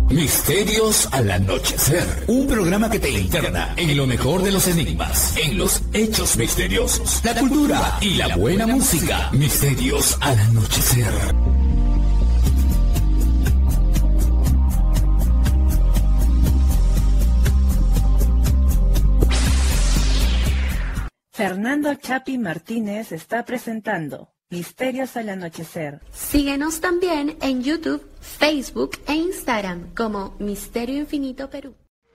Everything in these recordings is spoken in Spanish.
Misterios al anochecer, un programa que te interna en lo mejor de los enigmas, en los hechos misteriosos, la cultura y la buena música. Misterios al anochecer. Fernando Chapi Martínez está presentando Misterios al anochecer. Síguenos también en YouTube, Facebook e Instagram como Misterio Infinito Perú.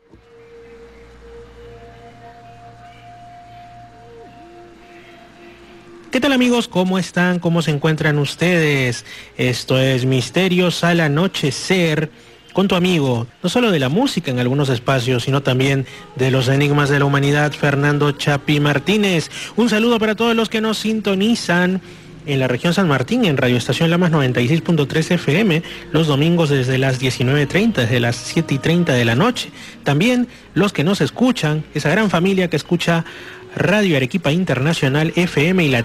¿Qué tal, amigos? ¿Cómo están? ¿Cómo se encuentran ustedes? Esto es Misterios al anochecer, con tu amigo, no solo de la música en algunos espacios, sino también de los enigmas de la humanidad, Fernando Chapi Martínez. Un saludo para todos los que nos sintonizan en la región San Martín, en Radio Estación Lamas 96.3 FM, los domingos desde las 19:30, desde las 7:30 de la noche. También los que nos escuchan, esa gran familia que escucha Radio Arequipa Internacional FM y la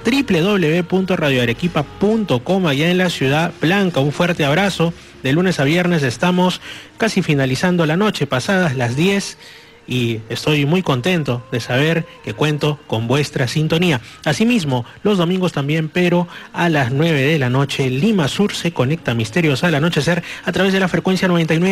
www.radioarequipa.com allá en la Ciudad Blanca. Un fuerte abrazo. De lunes a viernes estamos casi finalizando la noche, pasadas las 10, y estoy muy contento de saber que cuento con vuestra sintonía. Asimismo, los domingos también, pero a las 9 de la noche, Lima Sur se conecta a Misterios al anochecer a través de la frecuencia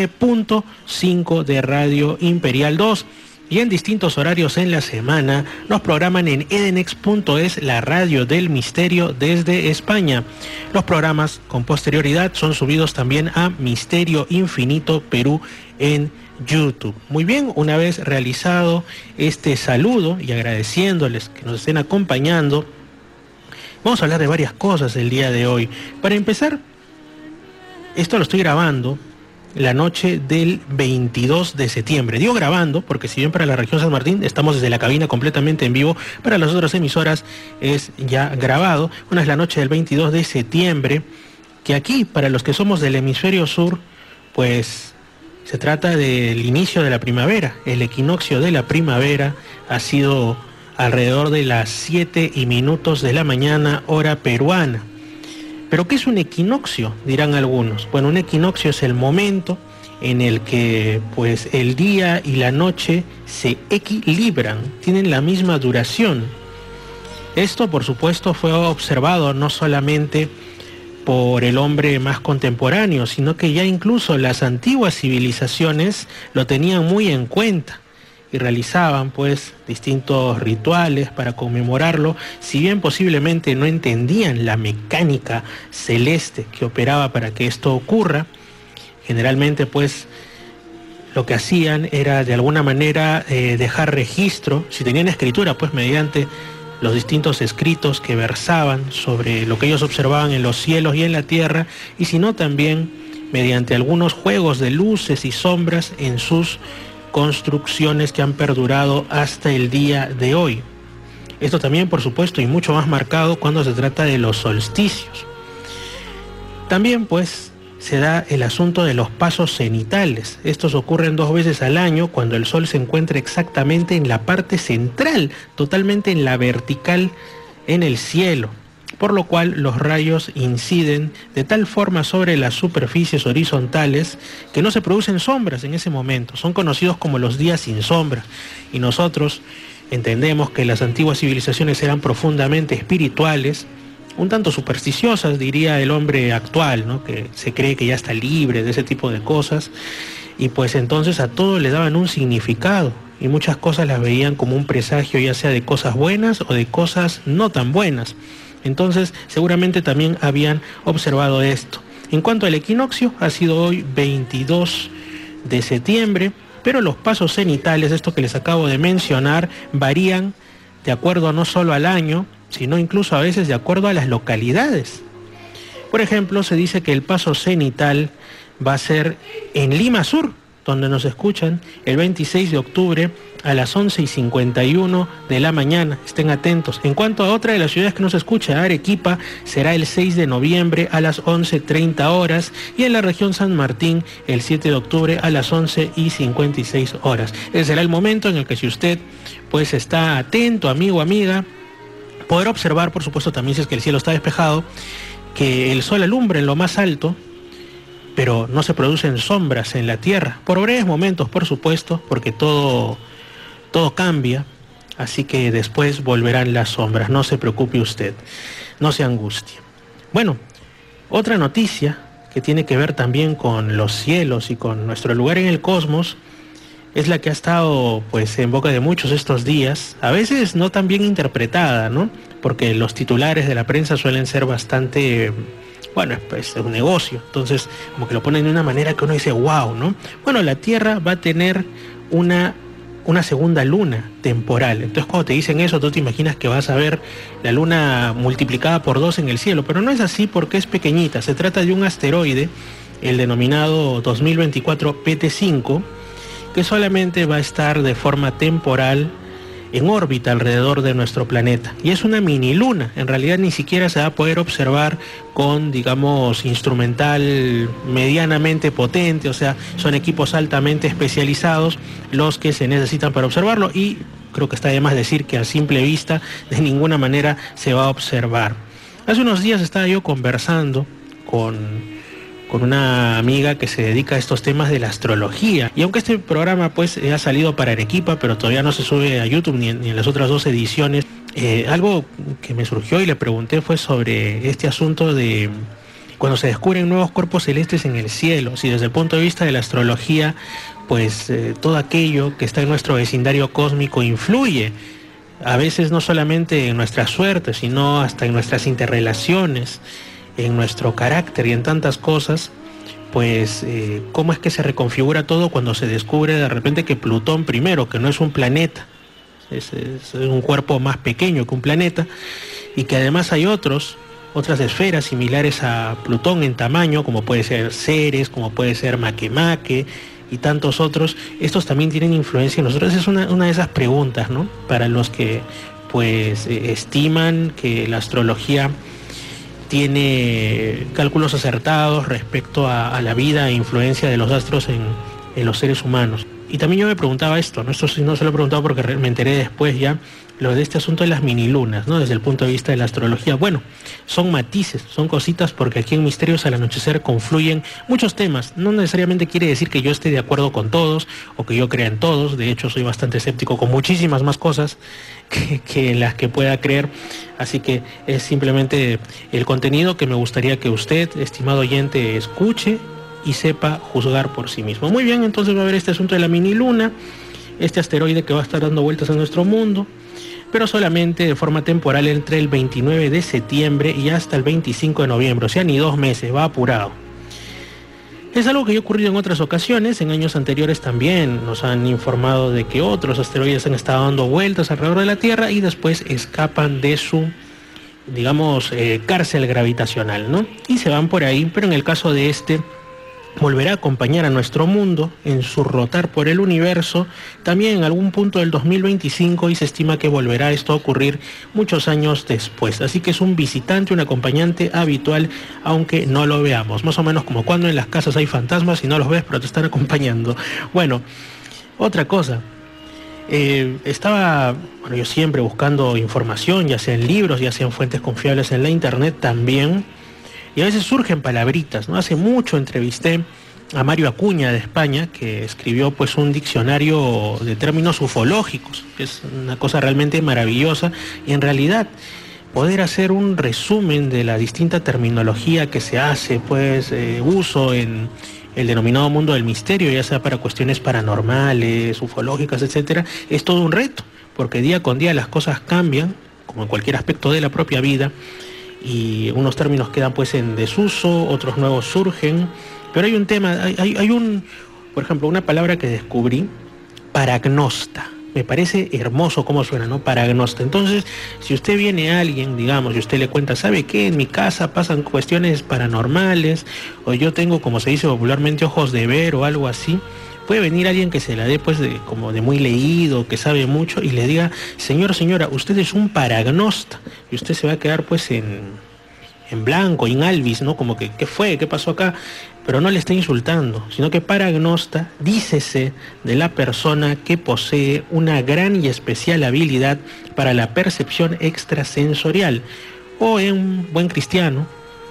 99.5 de Radio Imperial 2. Y en distintos horarios en la semana nos programan en edenex.es, la radio del misterio desde España. Los programas con posterioridad son subidos también a Misterio Infinito Perú en YouTube. Muy bien, una vez realizado este saludo y agradeciéndoles que nos estén acompañando, vamos a hablar de varias cosas el día de hoy. Para empezar, esto lo estoy grabando la noche del 22 de septiembre. Digo grabando porque si bien para la región San Martín estamos desde la cabina completamente en vivo, para las otras emisoras es ya grabado. Una es la noche del 22 de septiembre, que aquí para los que somos del hemisferio sur, pues se trata del inicio de la primavera. El equinoccio de la primavera ha sido alrededor de las 7:00 de la mañana, hora peruana. ¿Pero qué es un equinoccio?, dirán algunos. Bueno, un equinoccio es el momento en el que pues el día y la noche se equilibran, tienen la misma duración. Esto, por supuesto, fue observado no solamente por el hombre más contemporáneo, sino que ya incluso las antiguas civilizaciones lo tenían muy en cuenta y realizaban pues distintos rituales para conmemorarlo, si bien posiblemente no entendían la mecánica celeste que operaba para que esto ocurra. Generalmente pues lo que hacían era de alguna manera dejar registro, si tenían escritura, pues mediante los distintos escritos que versaban sobre lo que ellos observaban en los cielos y en la tierra, y si no también mediante algunos juegos de luces y sombras en sus construcciones que han perdurado hasta el día de hoy. Esto también, por supuesto, y mucho más marcado cuando se trata de los solsticios. También, pues, se da el asunto de los pasos cenitales. Estos ocurren 2 veces al año cuando el sol se encuentra exactamente en la parte central, totalmente en la vertical en el cielo, por lo cual los rayos inciden de tal forma sobre las superficies horizontales que no se producen sombras en ese momento. Son conocidos como los días sin sombra, y nosotros entendemos que las antiguas civilizaciones eran profundamente espirituales, un tanto supersticiosas, diría el hombre actual, ¿no?, que se cree que ya está libre de ese tipo de cosas, y pues entonces a todo le daban un significado, y muchas cosas las veían como un presagio, ya sea de cosas buenas o de cosas no tan buenas. Entonces seguramente también habían observado esto. En cuanto al equinoccio, ha sido hoy 22 de septiembre, pero los pasos cenitales, esto que les acabo de mencionar, varían de acuerdo no solo al año, sino incluso a veces de acuerdo a las localidades. Por ejemplo, se dice que el paso cenital va a ser en Lima Sur, donde nos escuchan, el 26 de octubre a las 11:51 de la mañana. Estén atentos. En cuanto a otra de las ciudades que nos escucha, Arequipa, será el 6 de noviembre a las 11:30 horas, y en la región San Martín el 7 de octubre a las 11:56 horas. Ese será el momento en el que, si usted pues está atento, amigo, amiga, poder observar, por supuesto también si es que el cielo está despejado, que el sol alumbra en lo más alto pero no se producen sombras en la tierra, por breves momentos, por supuesto, porque todo cambia, así que después volverán las sombras, no se preocupe usted, no se angustie. Bueno, otra noticia que tiene que ver también con los cielos y con nuestro lugar en el cosmos, es la que ha estado pues en boca de muchos estos días, a veces no tan bien interpretada, ¿no? Porque los titulares de la prensa suelen ser bastante, bueno, pues es un negocio, entonces como que lo ponen de una manera que uno dice, wow, ¿no? Bueno, la Tierra va a tener una segunda luna temporal, entonces cuando te dicen eso, tú te imaginas que vas a ver la luna multiplicada por 2 en el cielo, pero no es así porque es pequeñita, se trata de un asteroide, el denominado 2024 PT5, que solamente va a estar de forma temporal en órbita alrededor de nuestro planeta. Y es una mini luna, en realidad ni siquiera se va a poder observar con, digamos, instrumental medianamente potente, o sea, son equipos altamente especializados los que se necesitan para observarlo, y creo que está de más decir que a simple vista de ninguna manera se va a observar. Hace unos días estaba yo conversando con una amiga que se dedica a estos temas de la astrología, y aunque este programa pues ha salido para Arequipa, pero todavía no se sube a YouTube ni en las otras 2 ediciones, algo que me surgió y le pregunté fue sobre este asunto de cuando se descubren nuevos cuerpos celestes en el cielo, si desde el punto de vista de la astrología pues todo aquello que está en nuestro vecindario cósmico influye, a veces no solamente en nuestra suerte, sino hasta en nuestras interrelaciones, en nuestro carácter y en tantas cosas, pues cómo es que se reconfigura todo cuando se descubre de repente que Plutón primero, que no es un planeta, es un cuerpo más pequeño que un planeta, y que además hay otras esferas similares a Plutón en tamaño, como puede ser Ceres, como puede ser Makemake y tantos otros. Estos también tienen influencia en nosotros. Es una de esas preguntas, ¿no? Para los que pues estiman que la astrología tiene cálculos acertados respecto a la vida e influencia de los astros en los seres humanos. Y también yo me preguntaba esto, ¿no? Esto sí no se lo he preguntado porque me enteré después ya, lo de este asunto de las minilunas, ¿no? Desde el punto de vista de la astrología. Bueno, son matices, son cositas, porque aquí en Misterios al Anochecer confluyen muchos temas. No necesariamente quiere decir que yo esté de acuerdo con todos o que yo crea en todos. De hecho, soy bastante escéptico con muchísimas más cosas que en las que pueda creer. Así que es simplemente el contenido que me gustaría que usted, estimado oyente, escuche y sepa juzgar por sí mismo. Muy bien, entonces va a haber este asunto de la mini luna, este asteroide que va a estar dando vueltas en nuestro mundo, pero solamente de forma temporal entre el 29 de septiembre y hasta el 25 de noviembre, o sea, ni 2 meses, va apurado. Es algo que ya ha ocurrido en otras ocasiones, en años anteriores también nos han informado de que otros asteroides han estado dando vueltas alrededor de la Tierra y después escapan de su, digamos, cárcel gravitacional, ¿no? Y se van por ahí, pero en el caso de este, volverá a acompañar a nuestro mundo en su rotar por el universo también en algún punto del 2025, y se estima que volverá esto a ocurrir muchos años después. Así que es un visitante, un acompañante habitual, aunque no lo veamos. Más o menos como cuando en las casas hay fantasmas y no los ves, pero te están acompañando. Bueno, otra cosa. Yo siempre buscando información, ya sea en libros, ya sea en fuentes confiables en la internet también. Y a veces surgen palabritas, ¿no? Hace mucho entrevisté a Mario Acuña de España, que escribió pues un diccionario de términos ufológicos, que es una cosa realmente maravillosa, y en realidad poder hacer un resumen de la distinta terminología que se hace pues uso en el denominado mundo del misterio, ya sea para cuestiones paranormales, ufológicas, etcétera, es todo un reto, porque día con día las cosas cambian, como en cualquier aspecto de la propia vida, y unos términos quedan pues en desuso, otros nuevos surgen, pero hay un tema, por ejemplo, una palabra que descubrí, paragnosta. Me parece hermoso cómo suena, ¿no? Paragnosta. Entonces, si usted viene a alguien, digamos, y usted le cuenta, ¿sabe qué? En mi casa pasan cuestiones paranormales, o yo tengo, como se dice popularmente, ojos de ver o algo así, puede venir alguien que se la dé pues como de muy leído, que sabe mucho, y le diga, señor, señora, usted es un paragnosta, y usted se va a quedar pues en blanco, in albis, ¿no? Como que, ¿qué fue? ¿Qué pasó acá? Pero no le está insultando, sino que paragnosta, dícese de la persona que posee una gran y especial habilidad para la percepción extrasensorial, o en buen cristiano,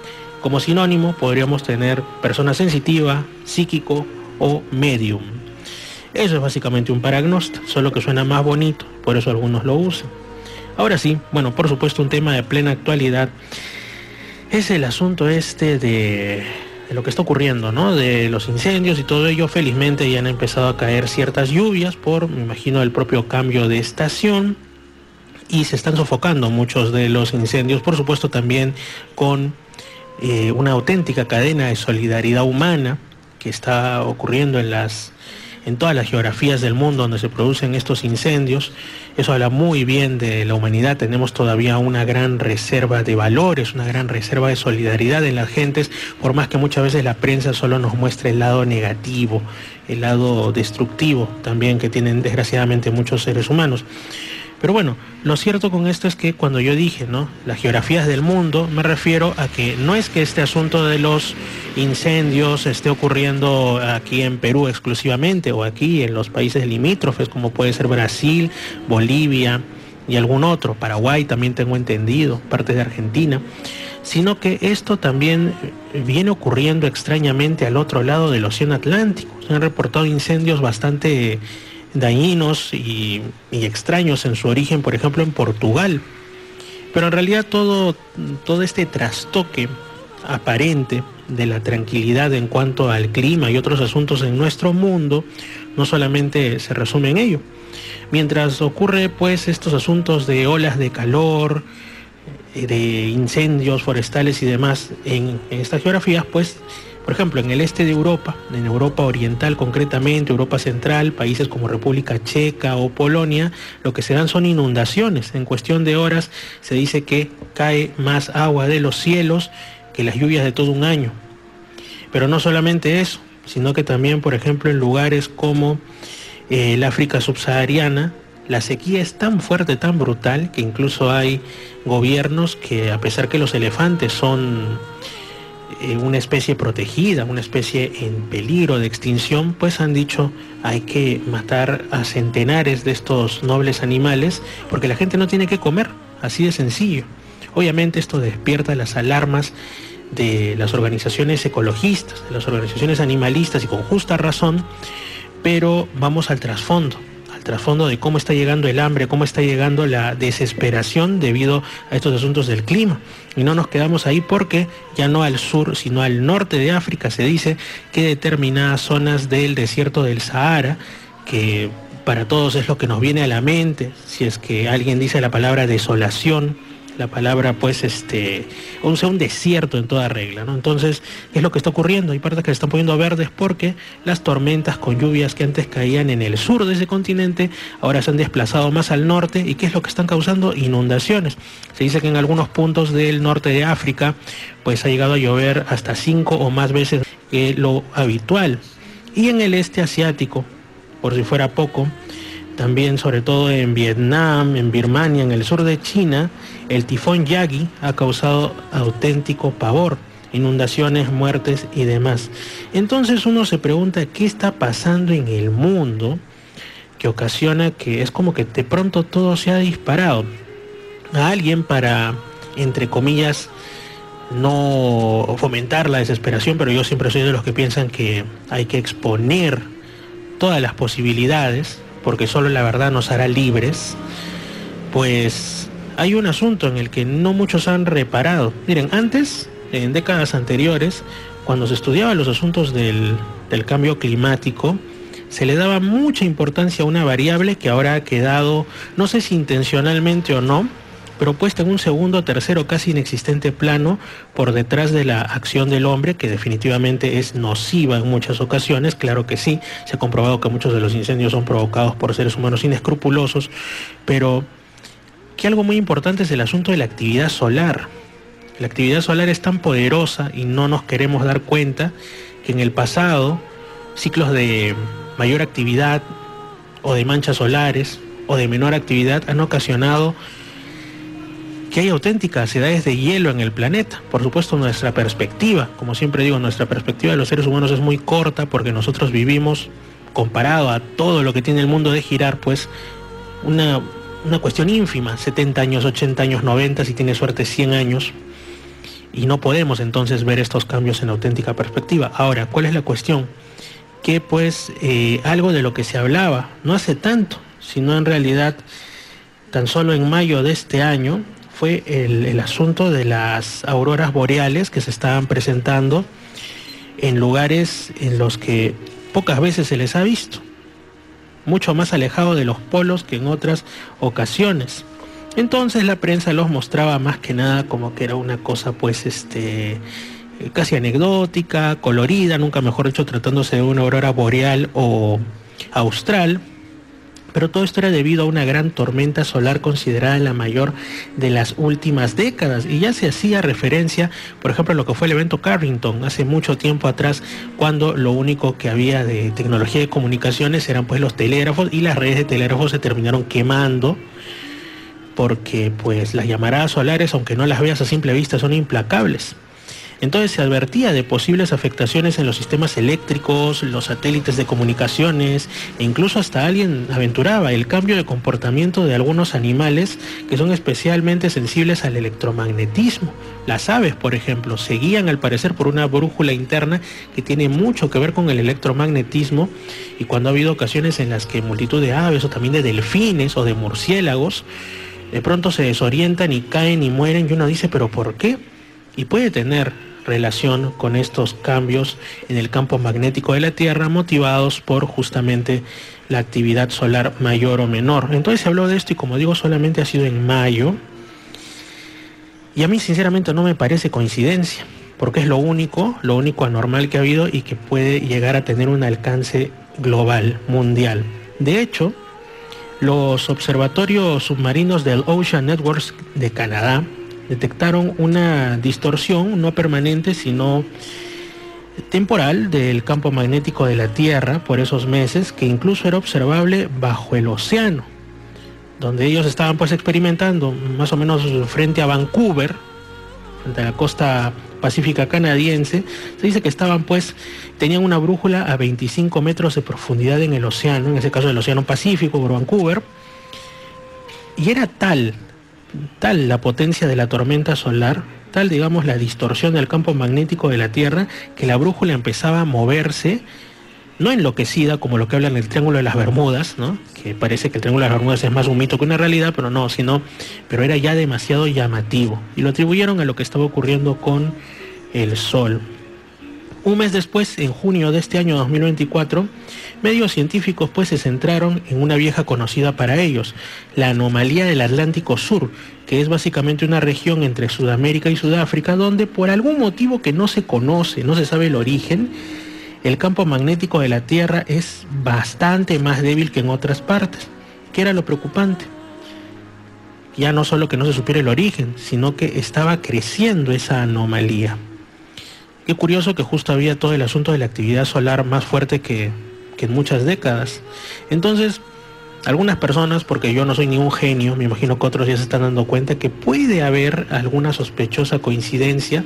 Como sinónimo podríamos tener persona sensitiva, psíquico o medium. Eso es básicamente un paragnóstico, solo que suena más bonito, por eso algunos lo usan. Ahora sí, bueno, por supuesto un tema de plena actualidad es el asunto de lo que está ocurriendo, ¿no? De los incendios y todo ello. Felizmente ya han empezado a caer ciertas lluvias por, me imagino, el propio cambio de estación, y se están sofocando muchos de los incendios, por supuesto también con una auténtica cadena de solidaridad humana que está ocurriendo en todas las geografías del mundo donde se producen estos incendios. Eso habla muy bien de la humanidad. Tenemos todavía una gran reserva de valores, una gran reserva de solidaridad en las gentes, por más que muchas veces la prensa solo nos muestre el lado negativo, el lado destructivo también que tienen desgraciadamente muchos seres humanos. Pero bueno, lo cierto con esto es que cuando yo dije, ¿no?, las geografías del mundo, me refiero a que no es que este asunto de los incendios esté ocurriendo aquí en Perú exclusivamente, o aquí en los países limítrofes, como puede ser Brasil, Bolivia y algún otro, Paraguay también tengo entendido, partes de Argentina, sino que esto también viene ocurriendo extrañamente al otro lado del Océano Atlántico. Se han reportado incendios bastante dañinos y extraños en su origen, por ejemplo en Portugal. Pero en realidad todo este trastoque aparente de la tranquilidad en cuanto al clima y otros asuntos en nuestro mundo no solamente se resume en ello. Mientras ocurre pues estos asuntos de olas de calor, de incendios forestales y demás en estas geografías, pues por ejemplo, en el este de Europa, en Europa Oriental concretamente, Europa Central, países como República Checa o Polonia, lo que se dan son inundaciones. En cuestión de horas se dice que cae más agua de los cielos que las lluvias de todo un año. Pero no solamente eso, sino que también, por ejemplo, en lugares como el África subsahariana, la sequía es tan fuerte, tan brutal, que incluso hay gobiernos que, a pesar que los elefantes son una especie protegida, una especie en peligro de extinción, pues han dicho hay que matar a centenares de estos nobles animales porque la gente no tiene que comer, así de sencillo. Obviamente esto despierta las alarmas de las organizaciones ecologistas, de las organizaciones animalistas, y con justa razón, pero vamos al trasfondo de cómo está llegando el hambre, cómo está llegando la desesperación debido a estos asuntos del clima. Y no nos quedamos ahí, porque ya no al sur, sino al norte de África se dice que determinadas zonas del desierto del Sahara, que para todos es lo que nos viene a la mente, si es que alguien dice la palabra desolación, la palabra pues un desierto en toda regla, ¿no? Entonces, ¿qué es lo que está ocurriendo? Hay partes que se están poniendo verdes porque las tormentas con lluvias que antes caían en el sur de ese continente ahora se han desplazado más al norte. ¿Y qué es lo que están causando? Inundaciones. Se dice que en algunos puntos del norte de África pues ha llegado a llover hasta 5 o más veces que lo habitual. Y en el este asiático, por si fuera poco, también sobre todo en Vietnam, en Birmania, en el sur de China, el tifón Yagi ha causado auténtico pavor, inundaciones, muertes y demás. Entonces uno se pregunta qué está pasando en el mundo que ocasiona que es como que de pronto todo se ha disparado. A alguien, para, entre comillas, no fomentar la desesperación, pero yo siempre soy de los que piensan que hay que exponer todas las posibilidades, porque solo la verdad nos hará libres, pues hay un asunto en el que no muchos han reparado. Miren, antes, en décadas anteriores, cuando se estudiaban los asuntos del cambio climático, se le daba mucha importancia a una variable que ahora ha quedado, no sé si intencionalmente o no, pero puesta en un segundo, tercero, casi inexistente plano por detrás de la acción del hombre, que definitivamente es nociva en muchas ocasiones. Claro que sí, se ha comprobado que muchos de los incendios son provocados por seres humanos inescrupulosos, pero que algo muy importante es el asunto de la actividad solar. La actividad solar es tan poderosa y no nos queremos dar cuenta que en el pasado ciclos de mayor actividad o de manchas solares o de menor actividad han ocasionado que hay auténticas edades de hielo en el planeta. Por supuesto, nuestra perspectiva, como siempre digo, nuestra perspectiva de los seres humanos es muy corta, porque nosotros vivimos, comparado a todo lo que tiene el mundo de girar, pues una cuestión ínfima, 70 años, 80 años, 90, si tiene suerte 100 años. y no podemos entonces ver estos cambios en auténtica perspectiva. Ahora, ¿cuál es la cuestión? Que pues algo de lo que se hablaba no hace tanto, sino en realidad tan solo en mayo de este año, fue el asunto de las auroras boreales que se estaban presentando en lugares en los que pocas veces se les ha visto, mucho más alejado de los polos que en otras ocasiones. Entonces la prensa los mostraba más que nada como que era una cosa pues casi anecdótica, colorida, nunca mejor dicho, tratándose de una aurora boreal o austral. Pero todo esto era debido a una gran tormenta solar considerada la mayor de las últimas décadas. Y ya se hacía referencia, por ejemplo, a lo que fue el evento Carrington hace mucho tiempo atrás, cuando lo único que había de tecnología de comunicaciones eran pues los telégrafos, y las redes de telégrafos se terminaron quemando porque pues las llamaradas solares, aunque no las veas a simple vista, son implacables. Entonces se advertía de posibles afectaciones en los sistemas eléctricos, los satélites de comunicaciones, e incluso hasta alguien aventuraba el cambio de comportamiento de algunos animales que son especialmente sensibles al electromagnetismo. Las aves, por ejemplo, se guían al parecer por una brújula interna que tiene mucho que ver con el electromagnetismo, y cuando ha habido ocasiones en las que multitud de aves o también de delfines o de murciélagos de pronto se desorientan y caen y mueren, y uno dice, ¿pero por qué? Y puede tener relación con estos cambios en el campo magnético de la Tierra motivados por justamente la actividad solar mayor o menor. Entonces se habló de esto y, como digo, solamente ha sido en mayo, y a mí sinceramente no me parece coincidencia, porque es lo único anormal que ha habido y que puede llegar a tener un alcance global, mundial. De hecho, los observatorios submarinos del Ocean Networks de Canadá detectaron una distorsión no permanente sino temporal del campo magnético de la Tierra por esos meses, que incluso era observable bajo el océano, donde ellos estaban pues experimentando más o menos frente a Vancouver, frente a la costa pacífica canadiense. Se dice que tenían una brújula a 25 metros de profundidad en el océano, en ese caso el océano Pacífico por Vancouver, y era tal la potencia de la tormenta solar, tal digamos la distorsión del campo magnético de la Tierra, que la brújula empezaba a moverse, no enloquecida como lo que hablan del Triángulo de las Bermudas, ¿no? Que parece que el Triángulo de las Bermudas es más un mito que una realidad, pero no, pero era ya demasiado llamativo, y lo atribuyeron a lo que estaba ocurriendo con el Sol. Un mes después, en junio de este año 2024, medios científicos pues se centraron en una vieja conocida para ellos, la anomalía del Atlántico Sur, que es básicamente una región entre Sudamérica y Sudáfrica, donde por algún motivo que no se conoce, no se sabe el origen, el campo magnético de la Tierra es bastante más débil que en otras partes. ¿Qué era lo preocupante? Ya no solo que no se supiera el origen, sino que estaba creciendo esa anomalía. Qué curioso que justo había todo el asunto de la actividad solar más fuerte que en muchas décadas. Entonces, algunas personas, porque yo no soy ningún genio, me imagino que otros ya se están dando cuenta que puede haber alguna sospechosa coincidencia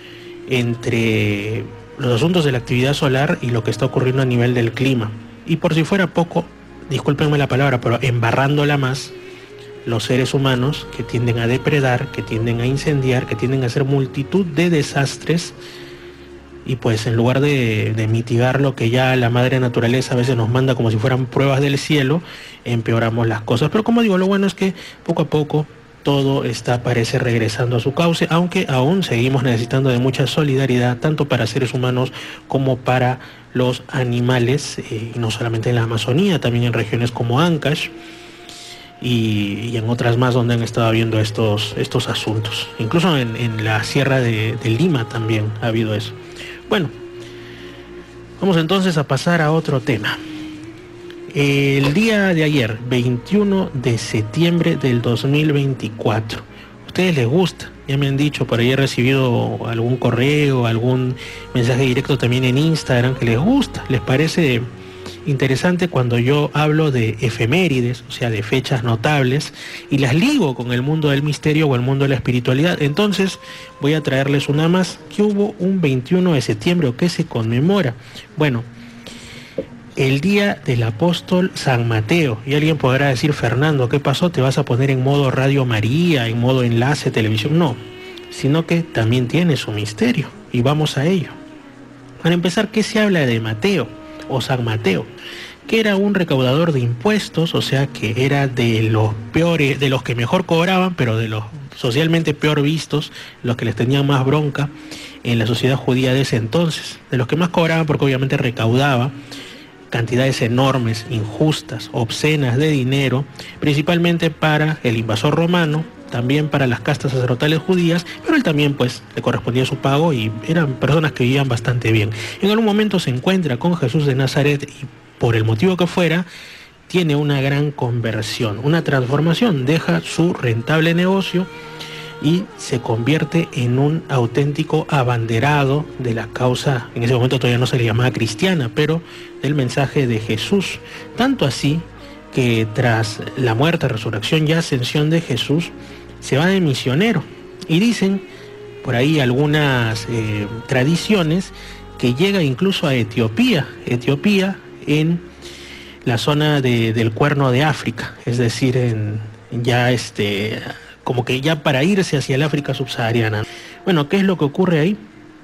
entre los asuntos de la actividad solar y lo que está ocurriendo a nivel del clima. Y por si fuera poco, discúlpenme la palabra, pero embarrándola más, los seres humanos que tienden a depredar, que tienden a incendiar, que tienden a hacer multitud de desastres, y pues en lugar de mitigar lo que ya la madre naturaleza a veces nos manda como si fueran pruebas del cielo, empeoramos las cosas. Pero como digo, lo bueno es que poco a poco todo parece regresando a su cauce, aunque aún seguimos necesitando de mucha solidaridad, tanto para seres humanos como para los animales, y no solamente en la Amazonía, también en regiones como Ancash y en otras más donde han estado habiendo estos asuntos. Incluso en la sierra de Lima también ha habido eso. Bueno, vamos entonces a pasar a otro tema. El día de ayer, 21 de septiembre del 2024, ¿a ustedes les gusta? Ya me han dicho, por ahí he recibido algún correo, algún mensaje directo también en Instagram, que les gusta, les parece interesante cuando yo hablo de efemérides, o sea, de fechas notables, y las ligo con el mundo del misterio o el mundo de la espiritualidad. Entonces voy a traerles una más. ¿Qué hubo un 21 de septiembre o qué se conmemora? Bueno, el día del apóstol San Mateo. Y alguien podrá decir, Fernando, ¿qué pasó? ¿Te vas a poner en modo Radio María, en modo enlace, televisión? No, sino que también tiene su misterio, y vamos a ello. Para empezar, ¿qué se habla de Mateo o San Mateo? Que era un recaudador de impuestos, o sea que era de los peores, de los que mejor cobraban, pero de los socialmente peor vistos, los que les tenían más bronca en la sociedad judía de ese entonces, de los que más cobraban porque obviamente recaudaba cantidades enormes, injustas, obscenas de dinero, principalmente para el invasor romano, también para las castas sacerdotales judías, pero él también pues le correspondía su pago y eran personas que vivían bastante bien. En algún momento se encuentra con Jesús de Nazaret y por el motivo que fuera, tiene una gran conversión, una transformación, deja su rentable negocio y se convierte en un auténtico abanderado de la causa, en ese momento todavía no se le llamaba cristiana, pero del mensaje de Jesús. Tanto así que tras la muerte, resurrección y ascensión de Jesús, se va de misionero. Y dicen por ahí algunas tradiciones que llega incluso a Etiopía en la zona del Cuerno de África, es decir, como que ya para irse hacia el África subsahariana. Bueno, ¿qué es lo que ocurre ahí?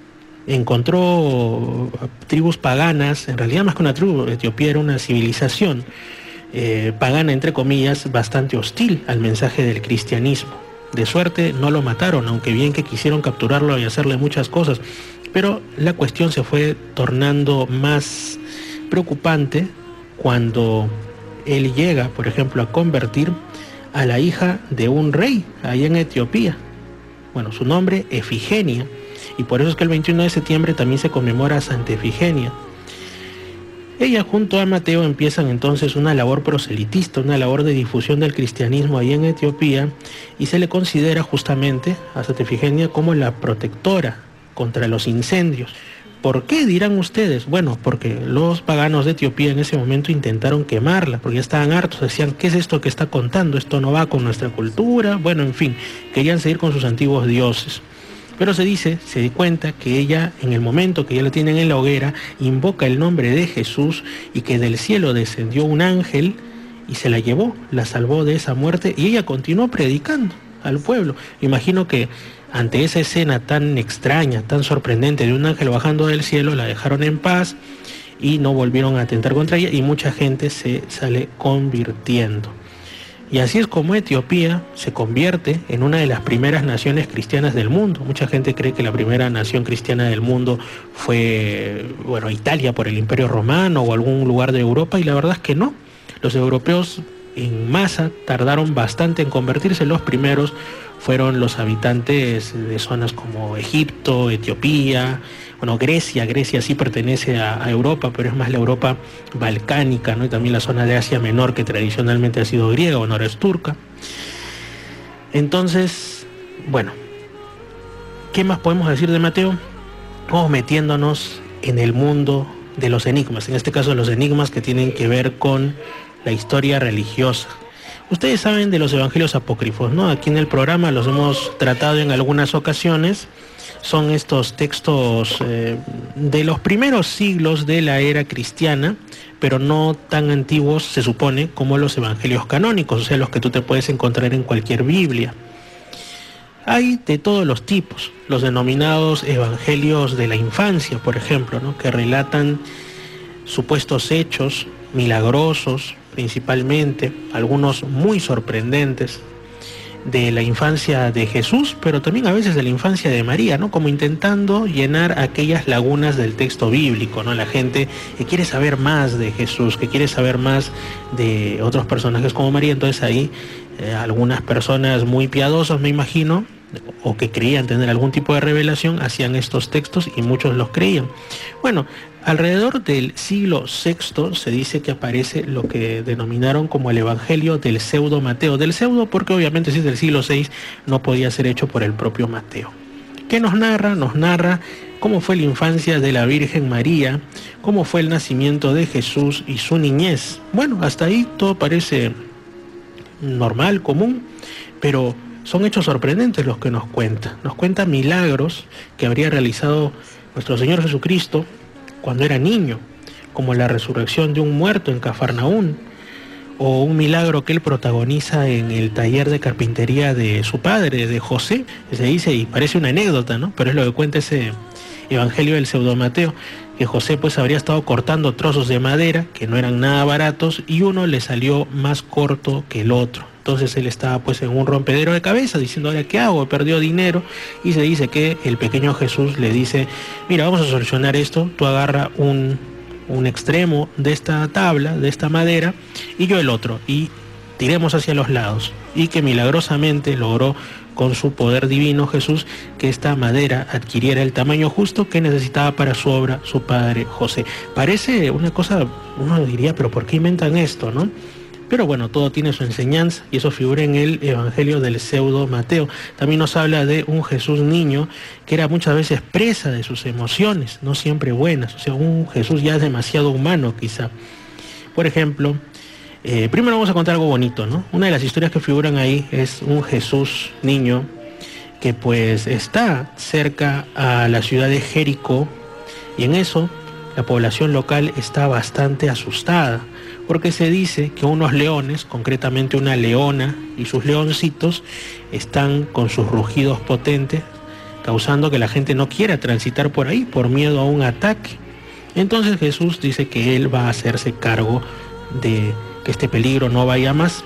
Encontró tribus paganas, en realidad más que una tribu, Etiopía era una civilización pagana, entre comillas, bastante hostil al mensaje del cristianismo. De suerte no lo mataron, aunque bien que quisieron capturarlo y hacerle muchas cosas, pero la cuestión se fue tornando más preocupante cuando él llega, por ejemplo, a convertir a la hija de un rey allá en Etiopía. Bueno, su nombre Efigenia, y por eso es que el 21 de septiembre también se conmemora a Santa Efigenia. Ella junto a Mateo empiezan entonces una labor proselitista, una labor de difusión del cristianismo ahí en Etiopía, y se le considera justamente a Santa Efigenia como la protectora contra los incendios. ¿Por qué, dirán ustedes? Bueno, porque los paganos de Etiopía en ese momento intentaron quemarla, porque ya estaban hartos, decían, ¿qué es esto que está contando? Esto no va con nuestra cultura. Bueno, en fin, querían seguir con sus antiguos dioses. Pero se cuenta que ella, en el momento que ya la tienen en la hoguera, invoca el nombre de Jesús y que del cielo descendió un ángel y se la llevó, la salvó de esa muerte, y ella continuó predicando al pueblo. Imagino que ante esa escena tan extraña, tan sorprendente de un ángel bajando del cielo, la dejaron en paz y no volvieron a atentar contra ella, y mucha gente se sale convirtiendo. Y así es como Etiopía se convierte en una de las primeras naciones cristianas del mundo. Mucha gente cree que la primera nación cristiana del mundo fue, Italia por el Imperio Romano o algún lugar de Europa, y la verdad es que no. Los europeos en masa tardaron bastante en convertirse. Los primeros fueron los habitantes de zonas como Egipto, Etiopía, Grecia sí pertenece a Europa, pero es más la Europa balcánica, ¿no? Y también la zona de Asia Menor, que tradicionalmente ha sido griega o ahora es turca. Entonces, ¿qué más podemos decir de Mateo? Vamos metiéndonos en el mundo de los enigmas, en este caso los enigmas que tienen que ver con la historia religiosa. Ustedes saben de los evangelios apócrifos, ¿no? Aquí en el programa los hemos tratado en algunas ocasiones. Son estos textos de los primeros siglos de la era cristiana, pero no tan antiguos, se supone, como los evangelios canónicos, o sea, los que tú te puedes encontrar en cualquier Biblia. Hay de todos los tipos, los denominados evangelios de la infancia, por ejemplo, ¿no? Que relatan supuestos hechos milagrosos, principalmente, algunos muy sorprendentes, de la infancia de Jesús, pero también a veces de la infancia de María, ¿no? Como intentando llenar aquellas lagunas del texto bíblico, ¿no? La gente que quiere saber más de Jesús, que quiere saber más de otros personajes como María, entonces ahí algunas personas muy piadosas, me imagino, o que creían tener algún tipo de revelación, hacían estos textos y muchos los creían. Bueno, alrededor del siglo VI se dice que aparece lo que denominaron como el Evangelio del pseudo Mateo. Del pseudo porque obviamente si es del siglo VI no podía ser hecho por el propio Mateo. ¿Qué nos narra? Nos narra cómo fue la infancia de la Virgen María, cómo fue el nacimiento de Jesús y su niñez. Bueno, hasta ahí todo parece normal, común, pero son hechos sorprendentes los que nos cuenta. Nos cuenta milagros que habría realizado nuestro Señor Jesucristo cuando era niño, como la resurrección de un muerto en Cafarnaún, o un milagro que él protagoniza en el taller de carpintería de su padre, de José, se dice, y parece una anécdota, ¿no? Pero es lo que cuenta ese evangelio del pseudo Mateo, que José pues habría estado cortando trozos de madera que no eran nada baratos y uno le salió más corto que el otro. Entonces él estaba pues en un rompedero de cabeza diciendo, ahora ¿qué hago? Perdió dinero. Y se dice que el pequeño Jesús le dice, mira, vamos a solucionar esto, tú agarra un extremo de esta tabla, de esta madera, y yo el otro, y tiremos hacia los lados. Y que milagrosamente logró con su poder divino Jesús que esta madera adquiriera el tamaño justo que necesitaba para su obra su padre José. Parece una cosa, uno diría, pero ¿por qué inventan esto, no? Pero bueno, todo tiene su enseñanza y eso figura en el evangelio del pseudo Mateo. También nos habla de un Jesús niño que era muchas veces presa de sus emociones, no siempre buenas, o sea, un Jesús ya demasiado humano quizá. Por ejemplo, primero vamos a contar algo bonito, ¿no? Una de las historias que figuran ahí es un Jesús niño que pues está cerca a la ciudad de Jericó, y en eso la población local está bastante asustada, porque se dice que unos leones, concretamente una leona y sus leoncitos, están con sus rugidos potentes, causando que la gente no quiera transitar por ahí por miedo a un ataque. Entonces Jesús dice que él va a hacerse cargo de que este peligro no vaya más.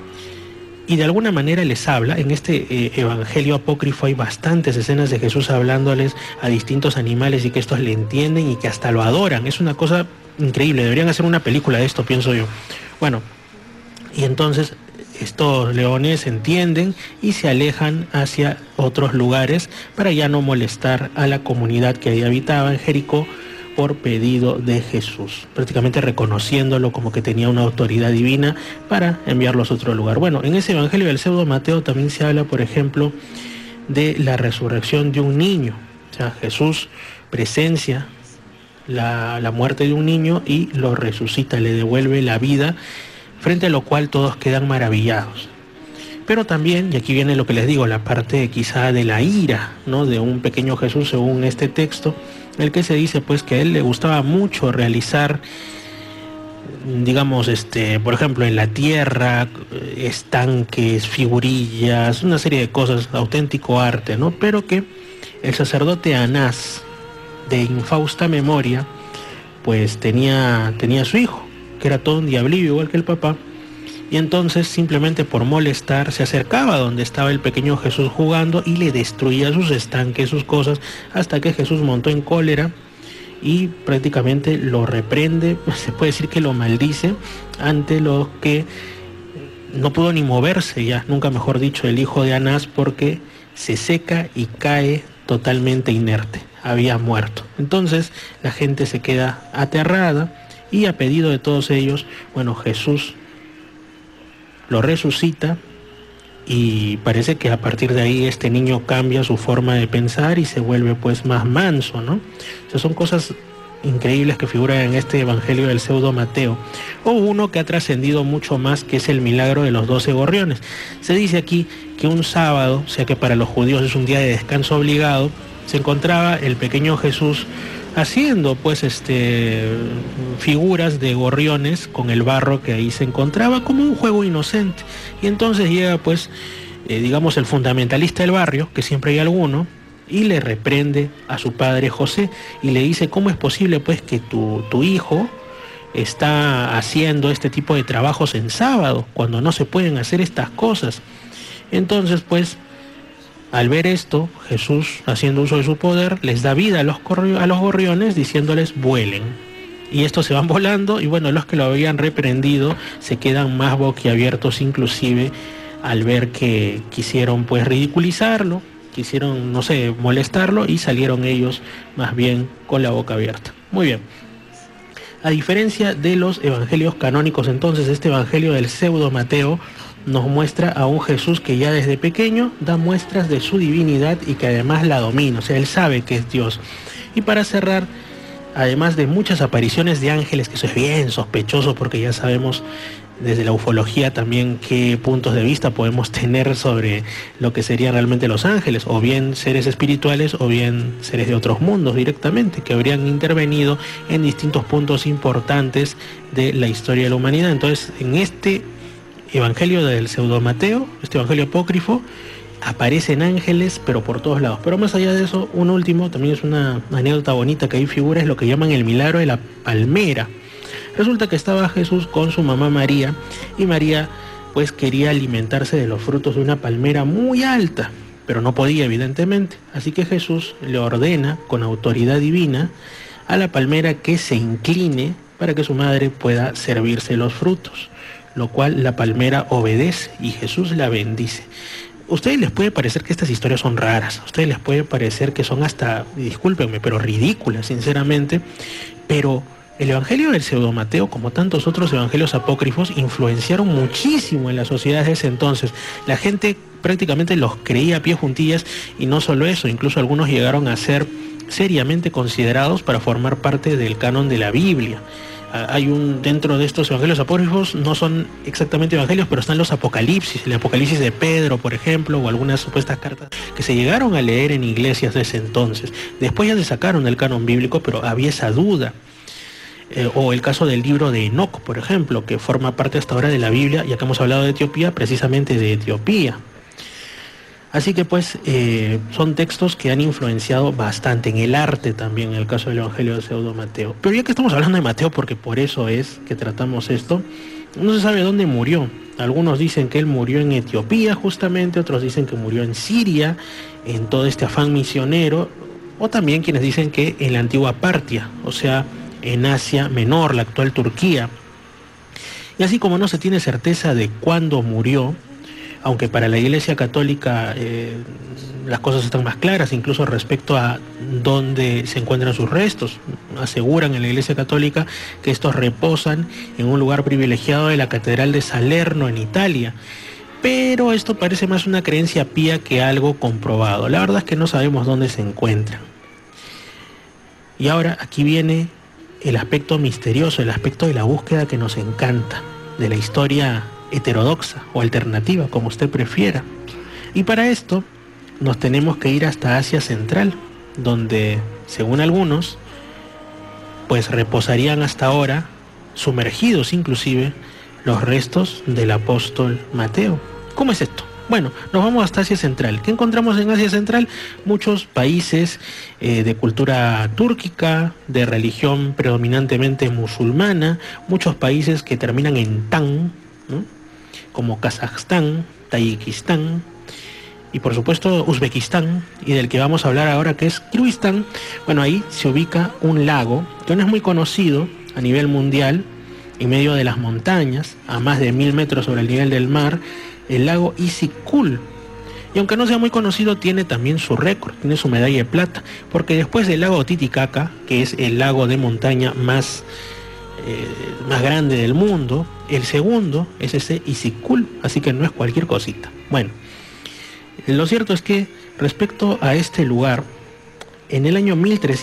Y de alguna manera les habla, en este evangelio apócrifo hay bastantes escenas de Jesús hablándoles a distintos animales y que estos le entienden y que hasta lo adoran. Es una cosa increíble, deberían hacer una película de esto, pienso yo. Bueno, y entonces estos leones entienden y se alejan hacia otros lugares para ya no molestar a la comunidad que ahí habitaba en Jericó por pedido de Jesús, prácticamente reconociéndolo como que tenía una autoridad divina para enviarlos a otro lugar. Bueno, en ese evangelio del pseudo Mateo también se habla, por ejemplo, de la resurrección de un niño. O sea, Jesús presencia la muerte de un niño y lo resucita, le devuelve la vida, frente a lo cual todos quedan maravillados. Pero también, y aquí viene lo que les digo, la parte quizá de la ira, ¿no?, de un pequeño Jesús según este texto, en el que se dice pues que a él le gustaba mucho realizar, digamos, por ejemplo, en la tierra, estanques, figurillas, una serie de cosas, auténtico arte, ¿no? Pero que el sacerdote Anás, de infausta memoria, pues tenía su hijo, que era todo un diablillo igual que el papá, y entonces simplemente por molestar se acercaba a donde estaba el pequeño Jesús jugando y le destruía sus estanques, sus cosas, hasta que Jesús montó en cólera y prácticamente lo reprende, se puede decir que lo maldice, ante lo que no pudo ni moverse ya, nunca mejor dicho, el hijo de Anás, porque se seca y cae totalmente inerte, había muerto. Entonces la gente se queda aterrada y a pedido de todos ellos, bueno, Jesús lo resucita y parece que a partir de ahí este niño cambia su forma de pensar y se vuelve pues más manso, ¿no? O sea, son cosas increíbles que figuran en este evangelio del pseudo Mateo. O uno que ha trascendido mucho más, que es el milagro de los 12 gorriones. Se dice aquí que un sábado, o sea que para los judíos es un día de descanso obligado, se encontraba el pequeño Jesús haciendo pues figuras de gorriones con el barro que ahí se encontraba, como un juego inocente. Y entonces llega pues digamos el fundamentalista del barrio, que siempre hay alguno, y le reprende a su padre José y le dice: ¿cómo es posible pues que tu hijo está haciendo este tipo de trabajos en sábado cuando no se pueden hacer estas cosas? Entonces pues al ver esto, Jesús, haciendo uso de su poder, les da vida a los gorriones diciéndoles vuelen. Y estos se van volando y bueno, los que lo habían reprendido se quedan más boquiabiertos, inclusive al ver que quisieron pues ridiculizarlo, quisieron, no sé, molestarlo, y salieron ellos más bien con la boca abierta. Muy bien. A diferencia de los evangelios canónicos, entonces, este evangelio del pseudo Mateo nos muestra a un Jesús que ya desde pequeño da muestras de su divinidad y que además la domina, o sea, él sabe que es Dios. Y para cerrar, además de muchas apariciones de ángeles, que eso es bien sospechoso porque ya sabemos desde la ufología también qué puntos de vista podemos tener sobre lo que serían realmente los ángeles, o bien seres espirituales o bien seres de otros mundos directamente, que habrían intervenido en distintos puntos importantes de la historia de la humanidad. Entonces, en este evangelio del pseudo Mateo, este evangelio apócrifo, aparecen ángeles pero por todos lados. Pero más allá de eso, un último, también es una anécdota bonita que ahí figura, es lo que llaman el milagro de la palmera. Resulta que estaba Jesús con su mamá María, y María pues quería alimentarse de los frutos de una palmera muy alta, pero no podía evidentemente. Así que Jesús le ordena con autoridad divina a la palmera que se incline para que su madre pueda servirse los frutos, lo cual la palmera obedece y Jesús la bendice. A ustedes les puede parecer que estas historias son raras, a ustedes les puede parecer que son hasta, discúlpenme, pero ridículas, sinceramente, pero el evangelio del pseudo Mateo, como tantos otros evangelios apócrifos, influenciaron muchísimo en la sociedad de ese entonces. La gente prácticamente los creía a pie juntillas, y no solo eso, incluso algunos llegaron a ser seriamente considerados para formar parte del canon de la Biblia. Dentro de estos evangelios apócrifos, no son exactamente evangelios, pero están los apocalipsis, el apocalipsis de Pedro, por ejemplo, o algunas supuestas cartas que se llegaron a leer en iglesias de ese entonces. Después ya se sacaron del canon bíblico, pero había esa duda. O el caso del libro de Enoc, por ejemplo, que forma parte hasta ahora de la Biblia, ya que hemos hablado de Etiopía, precisamente de Etiopía. Así que pues son textos que han influenciado bastante en el arte también, en el caso del evangelio de pseudo Mateo. Pero ya que estamos hablando de Mateo, porque por eso es que tratamos esto, no se sabe dónde murió. Algunos dicen que él murió en Etiopía justamente, otros dicen que murió en Siria, en todo este afán misionero, o también quienes dicen que en la antigua Partia, o sea, en Asia Menor, la actual Turquía. Y así como no se tiene certeza de cuándo murió, aunque para la Iglesia Católica las cosas están más claras, incluso respecto a dónde se encuentran sus restos. Aseguran en la Iglesia Católica que estos reposan en un lugar privilegiado de la Catedral de Salerno en Italia. Pero esto parece más una creencia pía que algo comprobado. La verdad es que no sabemos dónde se encuentran. Y ahora aquí viene el aspecto misterioso, el aspecto de la búsqueda que nos encanta, de la historia heterodoxa o alternativa, como usted prefiera. Y para esto nos tenemos que ir hasta Asia Central, donde, según algunos, pues reposarían hasta ahora, sumergidos inclusive, los restos del apóstol Mateo. ¿Cómo es esto? Bueno, nos vamos hasta Asia Central. ¿Qué encontramos en Asia Central? Muchos países de cultura túrquica, de religión predominantemente musulmana, muchos países que terminan en tan, ¿no?, como Kazajstán, Tayikistán y por supuesto Uzbekistán, y del que vamos a hablar ahora, que es Kirguistán. Bueno, ahí se ubica un lago que no es muy conocido a nivel mundial, en medio de las montañas, a más de 1000 metros sobre el nivel del mar, el lago Issyk-Kul. Y aunque no sea muy conocido, tiene también su récord, tiene su medalla de plata, porque después del lago Titicaca, que es el lago de montaña más grande del mundo, el segundo es ese Issyk-Kul, así que no es cualquier cosita. Bueno, lo cierto es que respecto a este lugar, en el año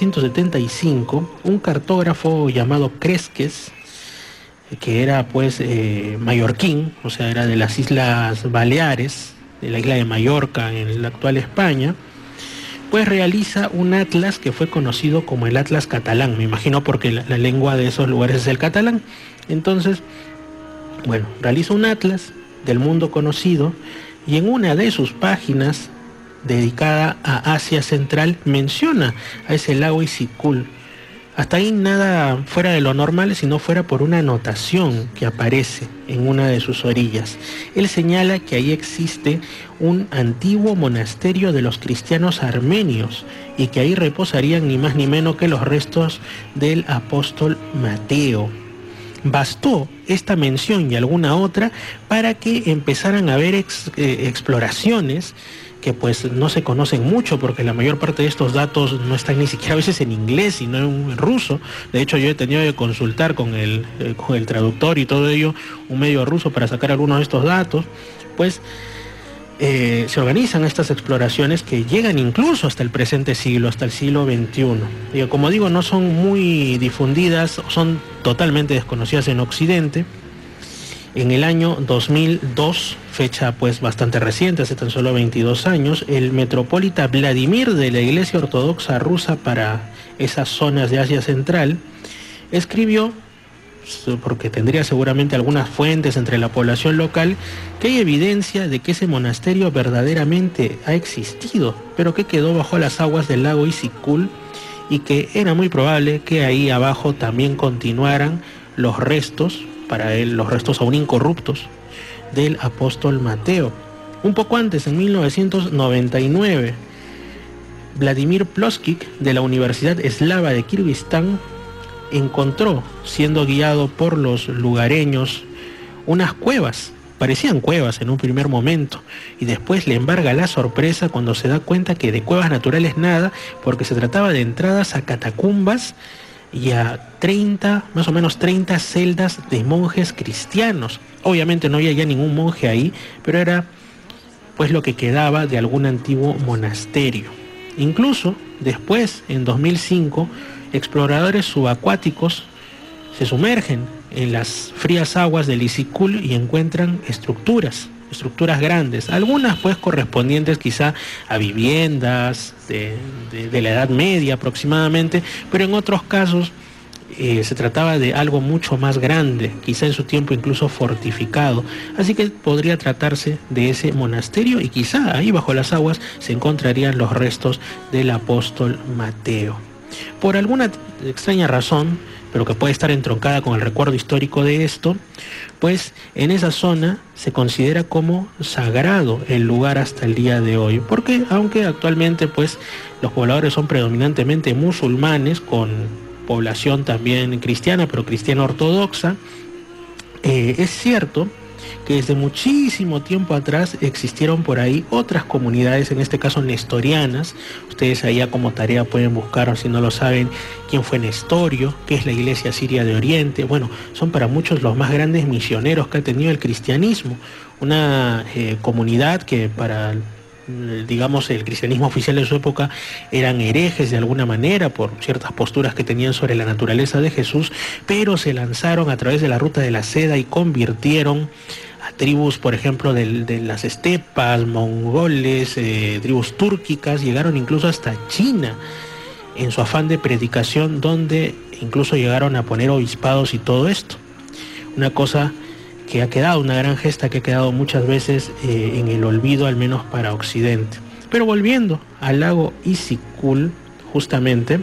1375, un cartógrafo llamado Cresques, que era pues mallorquín, o sea, era de las Islas Baleares, de la isla de Mallorca en la actual España, pues realiza un atlas que fue conocido como el Atlas Catalán, me imagino porque la lengua de esos lugares es el catalán. Entonces, bueno, realiza un atlas del mundo conocido, y en una de sus páginas dedicada a Asia Central menciona a ese lago Issyk-Kul. Hasta ahí nada fuera de lo normal, si no fuera por una anotación que aparece en una de sus orillas. Él señala que ahí existe un antiguo monasterio de los cristianos armenios y que ahí reposarían ni más ni menos que los restos del apóstol Mateo. Bastó esta mención y alguna otra para que empezaran a haber exploraciones que pues no se conocen mucho, porque la mayor parte de estos datos no están ni siquiera a veces en inglés, sino en ruso. De hecho, yo he tenido que consultar con el traductor y todo ello, un medio ruso, para sacar algunos de estos datos. Pues se organizan estas exploraciones que llegan incluso hasta el presente siglo, hasta el siglo XXI. Como digo, no son muy difundidas, son totalmente desconocidas en Occidente. En el año 2002, fecha pues bastante reciente, hace tan solo 22 años, el metropolita Vladimir de la Iglesia Ortodoxa Rusa para esas zonas de Asia Central escribió, porque tendría seguramente algunas fuentes entre la población local, que hay evidencia de que ese monasterio verdaderamente ha existido, pero que quedó bajo las aguas del lago Isikul y que era muy probable que ahí abajo también continuaran los restos, para él los restos aún incorruptos, del apóstol Mateo. Un poco antes, en 1999, Vladimir Ploskik de la Universidad Eslava de Kirguistán encontró, siendo guiado por los lugareños, unas cuevas. Parecían cuevas en un primer momento, y después le embarga la sorpresa cuando se da cuenta que de cuevas naturales nada, porque se trataba de entradas a catacumbas y a 30, más o menos 30 celdas de monjes cristianos. Obviamente no había ya ningún monje ahí, pero era pues lo que quedaba de algún antiguo monasterio. Incluso después, en 2005, exploradores subacuáticos se sumergen en las frías aguas del Isikul y encuentran estructuras grandes, algunas pues correspondientes quizá a viviendas de la Edad Media aproximadamente, pero en otros casos se trataba de algo mucho más grande, quizá en su tiempo incluso fortificado, así que podría tratarse de ese monasterio y quizá ahí bajo las aguas se encontrarían los restos del apóstol Mateo. Por alguna extraña razón, pero que puede estar entroncada con el recuerdo histórico de esto, pues en esa zona se considera como sagrado el lugar hasta el día de hoy, porque aunque actualmente pues los pobladores son predominantemente musulmanes, con población también cristiana, pero cristiana ortodoxa, es cierto que desde muchísimo tiempo atrás existieron por ahí otras comunidades, en este caso nestorianas. Ustedes allá como tarea pueden buscar, si no lo saben, quién fue Nestorio, qué es la Iglesia Siria de Oriente. Bueno, son para muchos los más grandes misioneros que ha tenido el cristianismo, una comunidad que para digamos el cristianismo oficial de su época eran herejes de alguna manera por ciertas posturas que tenían sobre la naturaleza de Jesús, pero se lanzaron a través de la ruta de la seda y convirtieron a tribus, por ejemplo, de las estepas, mongoles, tribus túrquicas, llegaron incluso hasta China en su afán de predicación, donde incluso llegaron a poner obispados y todo esto. Una cosa que ha quedado, una gran gesta que ha quedado muchas veces en el olvido, al menos para Occidente. Pero volviendo al lago Isikul, justamente,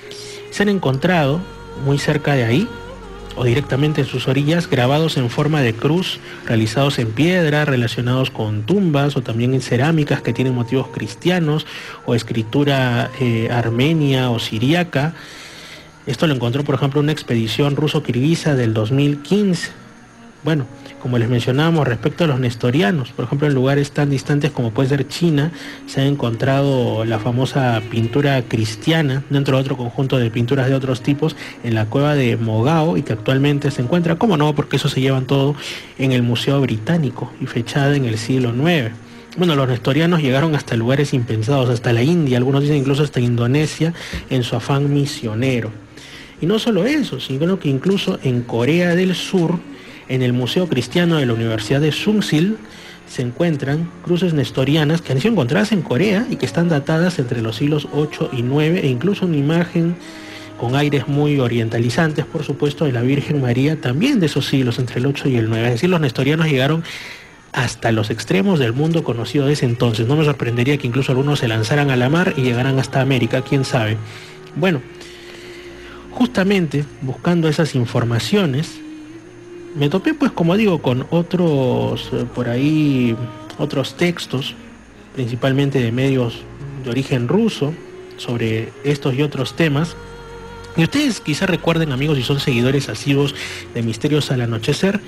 se han encontrado muy cerca de ahí, o directamente en sus orillas, grabados en forma de cruz, realizados en piedra, relacionados con tumbas, o también en cerámicas que tienen motivos cristianos, o escritura armenia o siríaca. Esto lo encontró, por ejemplo, una expedición ruso-kirguisa del 2015. Bueno, como les mencionábamos respecto a los nestorianos, por ejemplo, en lugares tan distantes como puede ser China, se ha encontrado la famosa pintura cristiana, dentro de otro conjunto de pinturas de otros tipos, en la cueva de Mogao, y que actualmente se encuentra, ¿cómo no?, porque eso se llevan todo en el Museo Británico y fechada en el siglo IX. Bueno, los nestorianos llegaron hasta lugares impensados, hasta la India, algunos dicen incluso hasta Indonesia, en su afán misionero. Y no solo eso, sino que incluso en Corea del Sur, en el Museo Cristiano de la Universidad de Sungsil, se encuentran cruces nestorianas que han sido encontradas en Corea y que están datadas entre los siglos 8 y 9, e incluso una imagen con aires muy orientalizantes, por supuesto, de la Virgen María, también de esos siglos, entre el 8 y el 9. Es decir, los nestorianos llegaron hasta los extremos del mundo conocido de ese entonces. No me sorprendería que incluso algunos se lanzaran a la mar y llegaran hasta América, quién sabe. Bueno, justamente buscando esas informaciones, me topé, pues, como digo, con otros, por ahí, otros textos, principalmente de medios de origen ruso, sobre estos y otros temas. Y ustedes quizás recuerden, amigos, si son seguidores asiduos de Misterios al Anochecer,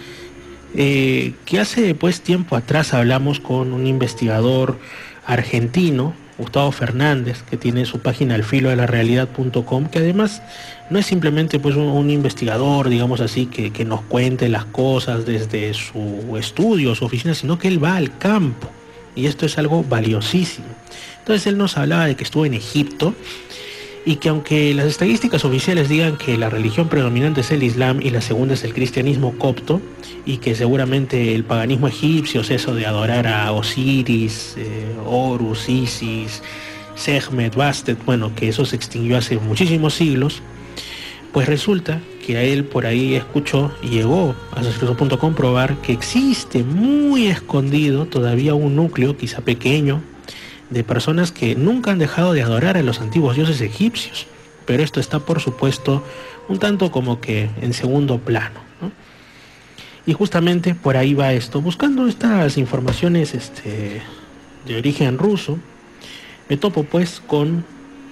que hace pues tiempo atrás hablamos con un investigador argentino, Gustavo Fernández, que tiene su página alfilodelarrealidad.com, que además no es simplemente pues un investigador, digamos así, que nos cuente las cosas desde su estudio, su oficina, sino que él va al campo, y esto es algo valiosísimo. Entonces él nos hablaba de que estuvo en Egipto, y que aunque las estadísticas oficiales digan que la religión predominante es el Islam y la segunda es el cristianismo copto, y que seguramente el paganismo egipcio es eso de adorar a Osiris, Horus, Isis, Sekhmet, Bastet, bueno, que eso se extinguió hace muchísimos siglos, pues resulta que a él por ahí escuchó y llegó hasta cierto punto a comprobar que existe muy escondido todavía un núcleo, quizá pequeño, de personas que nunca han dejado de adorar a los antiguos dioses egipcios, pero esto está por supuesto un tanto como que en segundo plano, ¿no? Y justamente por ahí va esto. Buscando estas informaciones de origen ruso, me topo pues con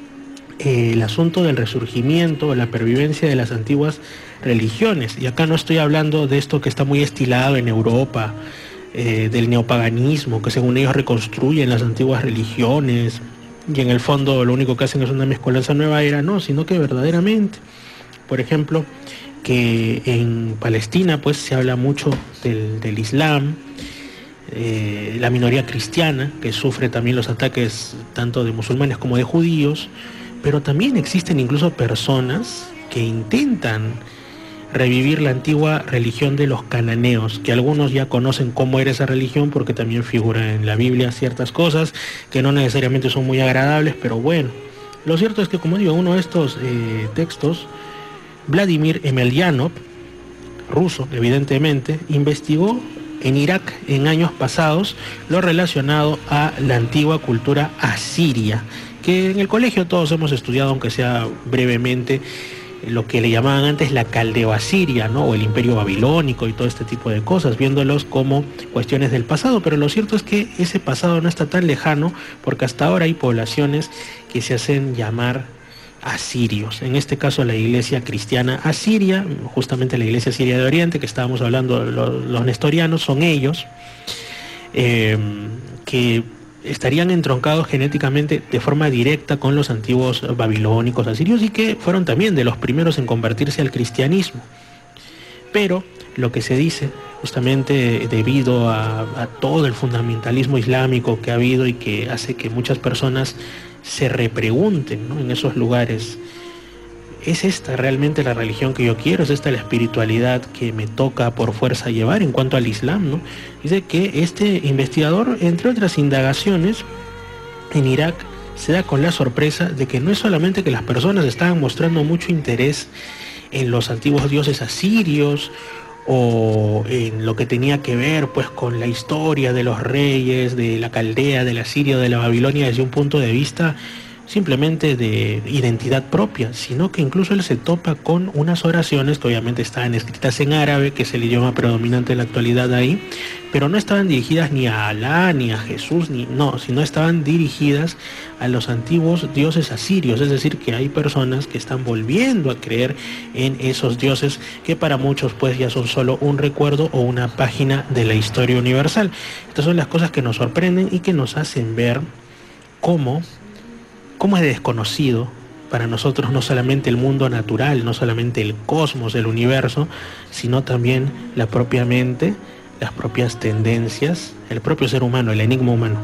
el asunto del resurgimiento, la pervivencia de las antiguas religiones, y acá no estoy hablando de esto que está muy estilado en Europa, del neopaganismo, que según ellos reconstruyen las antiguas religiones y en el fondo lo único que hacen es una mezcolanza nueva era, no, sino que verdaderamente, por ejemplo, que en Palestina pues se habla mucho del Islam, la minoría cristiana que sufre también los ataques tanto de musulmanes como de judíos, pero también existen incluso personas que intentan revivir la antigua religión de los cananeos, que algunos ya conocen cómo era esa religión porque también figura en la Biblia ciertas cosas que no necesariamente son muy agradables, pero bueno, lo cierto es que, como digo, uno de estos textos, Vladimir Emelyanov, ruso evidentemente, investigó en Irak en años pasados lo relacionado a la antigua cultura asiria, que en el colegio todos hemos estudiado, aunque sea brevemente, lo que le llamaban antes la Caldeo-Asiria, ¿no? O el Imperio Babilónico y todo este tipo de cosas, viéndolos como cuestiones del pasado, pero lo cierto es que ese pasado no está tan lejano, porque hasta ahora hay poblaciones que se hacen llamar asirios, en este caso la iglesia cristiana asiria, justamente la iglesia asiria de Oriente, que estábamos hablando, los nestorianos son ellos, que estarían entroncados genéticamente de forma directa con los antiguos babilónicos asirios y que fueron también de los primeros en convertirse al cristianismo. Pero lo que se dice, justamente debido a todo el fundamentalismo islámico que ha habido y que hace que muchas personas se repregunten, ¿no?, en esos lugares, ¿es esta realmente la religión que yo quiero? ¿Es esta la espiritualidad que me toca por fuerza llevar en cuanto al Islam, ¿no? Dice que este investigador, entre otras indagaciones, en Irak se da con la sorpresa de que no es solamente que las personas estaban mostrando mucho interés en los antiguos dioses asirios o en lo que tenía que ver pues con la historia de los reyes, de la Caldea, de la Siria, de la Babilonia desde un punto de vista simplemente de identidad propia, sino que incluso él se topa con unas oraciones que obviamente estaban escritas en árabe, que es el idioma predominante en la actualidad ahí, pero no estaban dirigidas ni a Alá, ni a Jesús, sino estaban dirigidas a los antiguos dioses asirios, es decir, que hay personas que están volviendo a creer en esos dioses que para muchos pues ya son solo un recuerdo o una página de la historia universal. Estas son las cosas que nos sorprenden y que nos hacen ver cómo es desconocido para nosotros no solamente el mundo natural, no solamente el cosmos, el universo, sino también la propia mente, las propias tendencias, el propio ser humano, el enigma humano.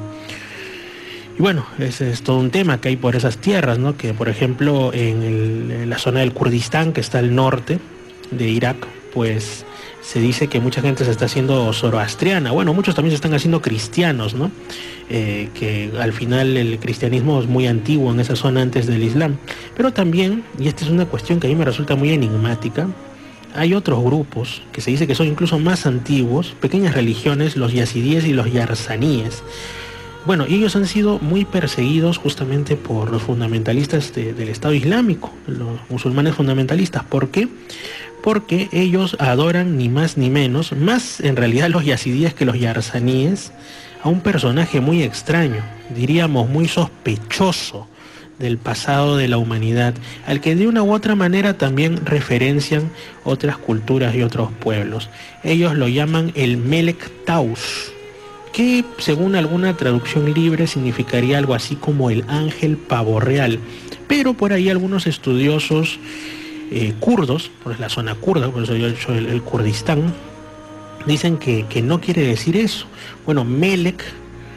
Y bueno, ese es todo un tema que hay por esas tierras, ¿no? Que por ejemplo en la zona del Kurdistán, que está al norte de Irak, pues se dice que mucha gente se está haciendo zoroastriana. Bueno, muchos también se están haciendo cristianos, ¿no? Que al final el cristianismo es muy antiguo en esa zona antes del Islam. Pero también, y esta es una cuestión que a mí me resulta muy enigmática, hay otros grupos que se dice que son incluso más antiguos, pequeñas religiones, los yazidíes y los yarzaníes. Bueno, y ellos han sido muy perseguidos justamente por los fundamentalistas del Estado Islámico, los musulmanes fundamentalistas. ¿Por qué? Porque ellos adoran ni más ni menos, más en realidad los yazidíes que los yarzaníes, a un personaje muy extraño, diríamos muy sospechoso del pasado de la humanidad, al que de una u otra manera también referencian otras culturas y otros pueblos. Ellos lo llaman el Melek Taus, que según alguna traducción libre significaría algo así como el ángel pavo real, pero por ahí algunos estudiosos kurdos, por la zona kurda, por eso yo he hecho el Kurdistán, dicen que no quiere decir eso. Bueno, Melek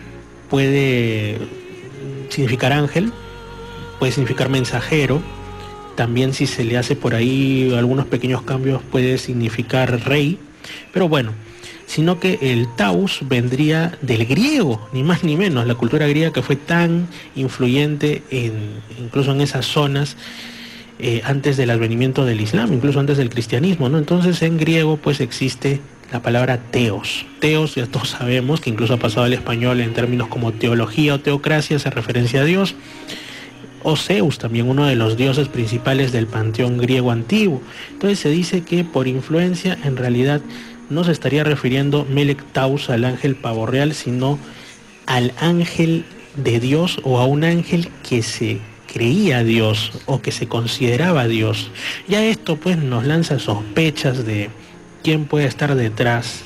puede significar ángel, puede significar mensajero, también si se le hace por ahí algunos pequeños cambios puede significar rey, pero bueno, sino que el Taus vendría del griego, ni más ni menos, la cultura griega que fue tan influyente incluso en esas zonas antes del advenimiento del Islam, incluso antes del cristianismo, ¿no? Entonces en griego pues existe la palabra teos. Teos ya todos sabemos que incluso ha pasado al español en términos como teología o teocracia, hace referencia a Dios. O Zeus, también uno de los dioses principales del panteón griego antiguo. Entonces se dice que por influencia en realidad no se estaría refiriendo Melek Taus al ángel pavo real, sino al ángel de Dios o a un ángel que se creía Dios o que se consideraba Dios. Ya esto pues nos lanza sospechas de quién puede estar detrás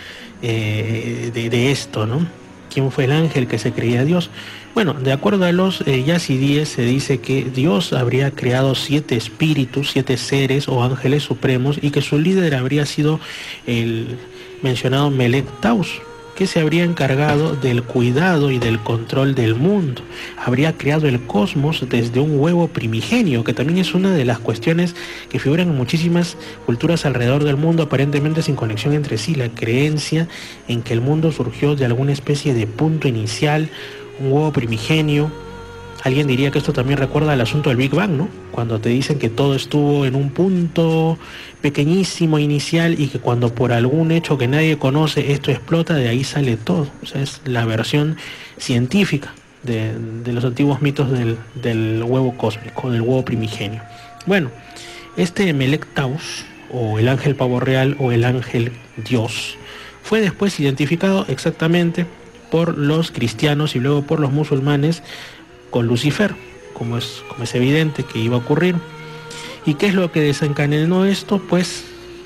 de esto, ¿no? ¿Quién fue el ángel que se creía Dios? Bueno, de acuerdo a los yazidíes se dice que Dios habría creado 7 espíritus, 7 seres o ángeles supremos y que su líder habría sido el mencionado Melek Taus, que se habría encargado del cuidado y del control del mundo. Habría creado el cosmos desde un huevo primigenio, que también es una de las cuestiones que figuran en muchísimas culturas alrededor del mundo, aparentemente sin conexión entre sí, la creencia en que el mundo surgió de alguna especie de punto inicial, un huevo primigenio. Alguien diría que esto también recuerda al asunto del Big Bang, ¿no? Cuando te dicen que todo estuvo en un punto pequeñísimo inicial y que cuando por algún hecho que nadie conoce esto explota, de ahí sale todo. O sea, es la versión científica de los antiguos mitos del huevo cósmico, del huevo primigenio. Bueno, este Melek Taus, o el ángel pavo real, o el ángel Dios, fue después identificado exactamente por los cristianos y luego por los musulmanes con Lucifer, como es evidente que iba a ocurrir. ¿Y qué es lo que desencadenó esto? Pues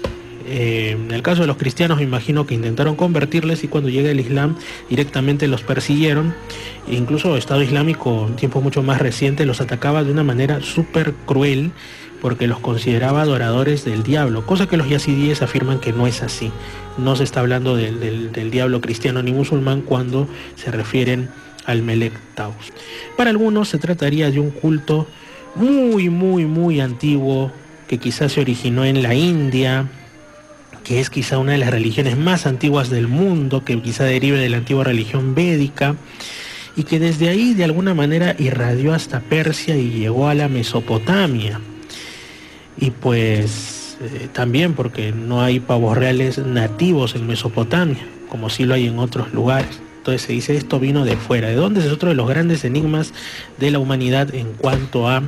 en el caso de los cristianos me imagino que intentaron convertirles y cuando llega el Islam directamente los persiguieron. E incluso el Estado Islámico en tiempos mucho más recientes los atacaba de una manera súper cruel porque los consideraba adoradores del diablo, cosa que los yazidíes afirman que no es así. No se está hablando del diablo cristiano ni musulmán cuando se refieren al Melek Taus. Para algunos se trataría de un culto muy antiguo que quizás se originó en la India, que es quizá una de las religiones más antiguas del mundo, que quizá derive de la antigua religión védica y que desde ahí de alguna manera irradió hasta Persia y llegó a la Mesopotamia. Y pues también porque no hay pavos reales nativos en Mesopotamia, como sí lo hay en otros lugares. Entonces se dice esto vino de fuera. ¿De dónde? Es otro de los grandes enigmas de la humanidad en cuanto a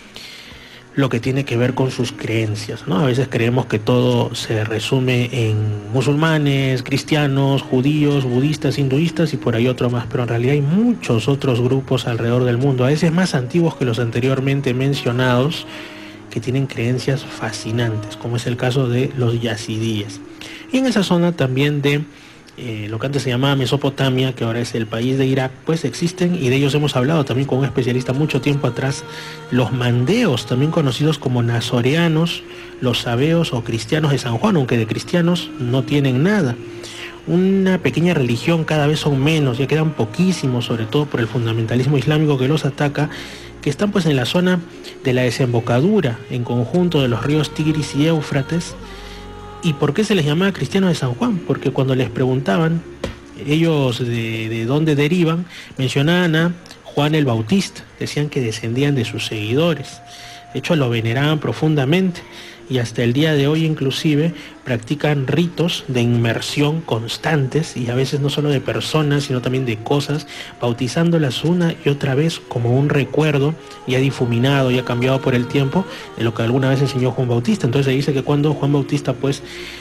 lo que tiene que ver con sus creencias, ¿no? A veces creemos que todo se resume en musulmanes, cristianos, judíos, budistas, hinduistas y por ahí otro más, pero en realidad hay muchos otros grupos alrededor del mundo, a veces más antiguos que los anteriormente mencionados, que tienen creencias fascinantes, como es el caso de los yazidíes. Y en esa zona también de lo que antes se llamaba Mesopotamia, que ahora es el país de Irak, pues existen, y de ellos hemos hablado también con un especialista mucho tiempo atrás, los mandeos, también conocidos como nazoreanos, los sabeos o cristianos de San Juan, aunque de cristianos no tienen nada. Una pequeña religión, cada vez son menos, ya quedan poquísimos, sobre todo por el fundamentalismo islámico que los ataca, que están pues en la zona de la desembocadura, en conjunto de los ríos Tigris y Éufrates. ¿Y por qué se les llamaba cristianos de San Juan? Porque cuando les preguntaban ellos de dónde derivan, mencionaban a Juan el Bautista, decían que descendían de sus seguidores. De hecho lo veneraban profundamente y hasta el día de hoy inclusive practican ritos de inmersión constantes y a veces no solo de personas sino también de cosas, bautizándolas una y otra vez como un recuerdo ya difuminado, ya cambiado por el tiempo de lo que alguna vez enseñó Juan Bautista. Entonces se dice que cuando Juan Bautista pues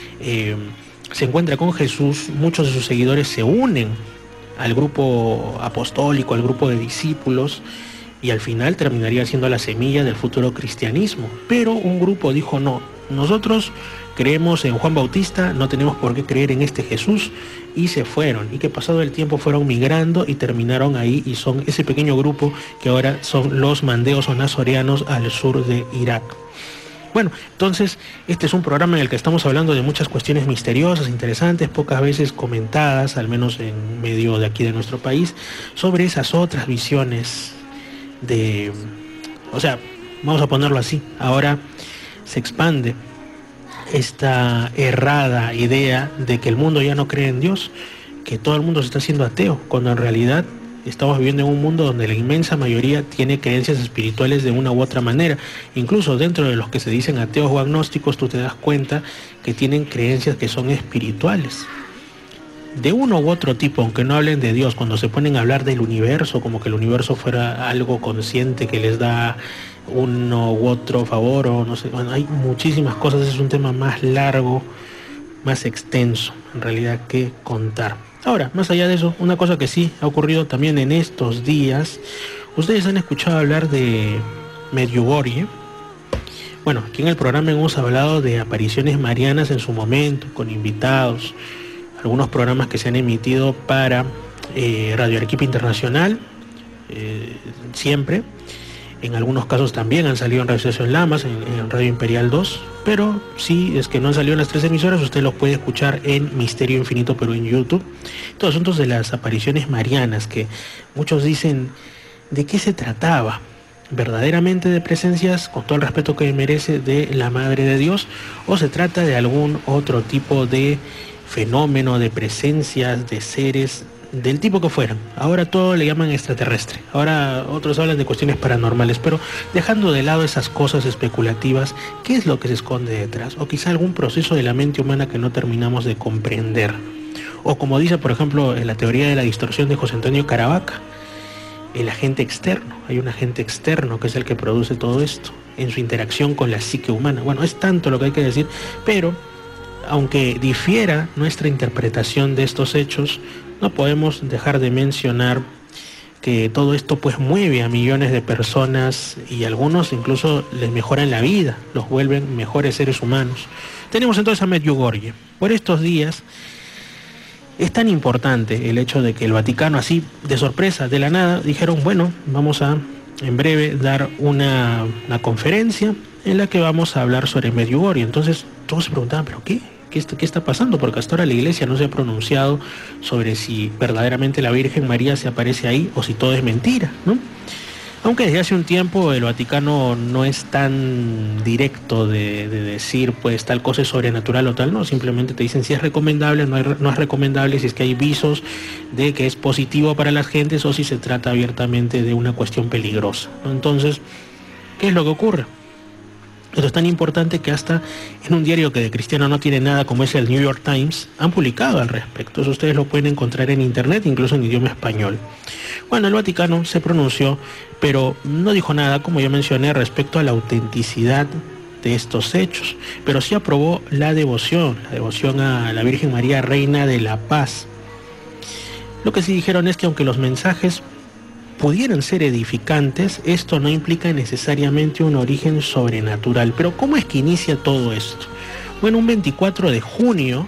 se encuentra con Jesús, muchos de sus seguidores se unen al grupo apostólico, al grupo de discípulos, y al final terminaría siendo la semilla del futuro cristianismo. Pero un grupo dijo no, nosotros creemos en Juan Bautista, no tenemos por qué creer en este Jesús, y se fueron, y que pasado el tiempo fueron migrando y terminaron ahí, y son ese pequeño grupo que ahora son los mandeos o nazoreanos al sur de Irak. Bueno, entonces este es un programa en el que estamos hablando de muchas cuestiones misteriosas, interesantes, pocas veces comentadas, al menos en medio de aquí de nuestro país, sobre esas otras visiones de... O sea, vamos a ponerlo así, ahora se expande esta errada idea de que el mundo ya no cree en Dios, que todo el mundo se está haciendo ateo, cuando en realidad estamos viviendo en un mundo donde la inmensa mayoría tiene creencias espirituales de una u otra manera. Incluso dentro de los que se dicen ateos o agnósticos, tú te das cuenta que tienen creencias que son espirituales. De uno u otro tipo, aunque no hablen de Dios, cuando se ponen a hablar del universo, como que el universo fuera algo consciente que les da uno u otro favor, o no sé, bueno, hay muchísimas cosas, es un tema más largo, más extenso, en realidad, que contar. Ahora, más allá de eso, una cosa que sí ha ocurrido también en estos días, ustedes han escuchado hablar de Medjugorje. Bueno, aquí en el programa hemos hablado de apariciones marianas en su momento, con invitados, algunos programas que se han emitido para Radio Arequipa Internacional, siempre. En algunos casos también han salido en Radio Estación Lamas, en Radio Imperial 2, pero si es que no han salido en las 3 emisoras, usted los puede escuchar en Misterio Infinito, pero en YouTube. Estos asuntos de las apariciones marianas, que muchos dicen, ¿de qué se trataba? ¿Verdaderamente de presencias, con todo el respeto que merece, de la Madre de Dios? ¿O se trata de algún otro tipo de fenómeno, de presencias, de seres del tipo que fueran? Ahora todo le llaman extraterrestre, ahora otros hablan de cuestiones paranormales, pero dejando de lado esas cosas especulativas, ¿qué es lo que se esconde detrás? O quizá algún proceso de la mente humana que no terminamos de comprender. O como dice, por ejemplo, en la teoría de la distorsión de José Antonio Caravaca, el agente externo. Hay un agente externo que es el que produce todo esto en su interacción con la psique humana. Bueno, es tanto lo que hay que decir, pero aunque difiera nuestra interpretación de estos hechos, no podemos dejar de mencionar que todo esto pues mueve a millones de personas y algunos incluso les mejoran la vida, los vuelven mejores seres humanos. Tenemos entonces a Medjugorje. Por estos días es tan importante el hecho de que el Vaticano, así de sorpresa, de la nada, dijeron, bueno, vamos a en breve dar una conferencia en la que vamos a hablar sobre Medjugorje. Entonces todos se preguntaban, ¿pero qué? ¿Qué está pasando? Porque hasta ahora la Iglesia no se ha pronunciado sobre si verdaderamente la Virgen María se aparece ahí o si todo es mentira, ¿no? Aunque desde hace un tiempo el Vaticano no es tan directo de decir pues tal cosa es sobrenatural o tal, no, simplemente te dicen si es recomendable, no es recomendable, si es que hay visos de que es positivo para las gentes o si se trata abiertamente de una cuestión peligrosa, ¿no? Entonces, ¿qué es lo que ocurre? Esto es tan importante que hasta en un diario que de cristiano no tiene nada, como es el New York Times, han publicado al respecto. Eso ustedes lo pueden encontrar en internet, incluso en idioma español. Bueno, el Vaticano se pronunció, pero no dijo nada, como ya mencioné, respecto a la autenticidad de estos hechos, pero sí aprobó la devoción a la Virgen María, Reina de la Paz. Lo que sí dijeron es que aunque los mensajes pudieran ser edificantes, esto no implica necesariamente un origen sobrenatural. Pero ¿cómo es que inicia todo esto? Bueno, un 24 de junio,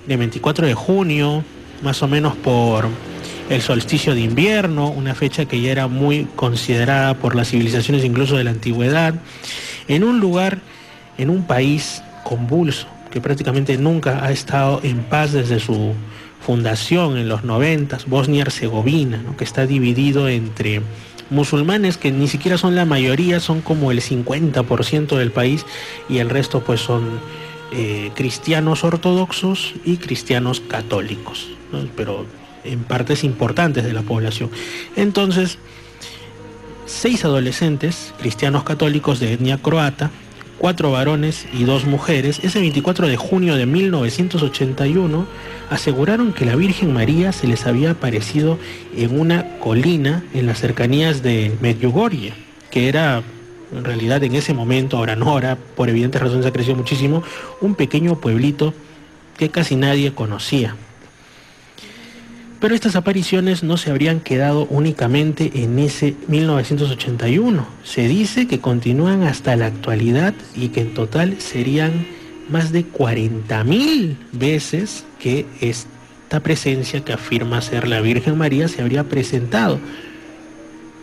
más o menos por el solsticio de invierno, una fecha que ya era muy considerada por las civilizaciones incluso de la antigüedad, en un lugar, en un país convulso, que prácticamente nunca ha estado en paz desde su fundación en los 90, Bosnia-Herzegovina, ¿no? Que está dividido entre musulmanes que ni siquiera son la mayoría, son como el 50% del país, y el resto pues son cristianos ortodoxos y cristianos católicos, ¿no? Pero en partes importantes de la población. Entonces, 6 adolescentes cristianos católicos de etnia croata, 4 varones y 2 mujeres, ese 24 de junio de 1981, aseguraron que la Virgen María se les había aparecido en una colina en las cercanías de Medjugorje, que era, en realidad en ese momento, ahora no, ahora por evidentes razones ha crecido muchísimo, un pequeño pueblito que casi nadie conocía. Pero estas apariciones no se habrían quedado únicamente en ese 1981. Se dice que continúan hasta la actualidad y que en total serían más de 40.000 veces que esta presencia que afirma ser la Virgen María se habría presentado.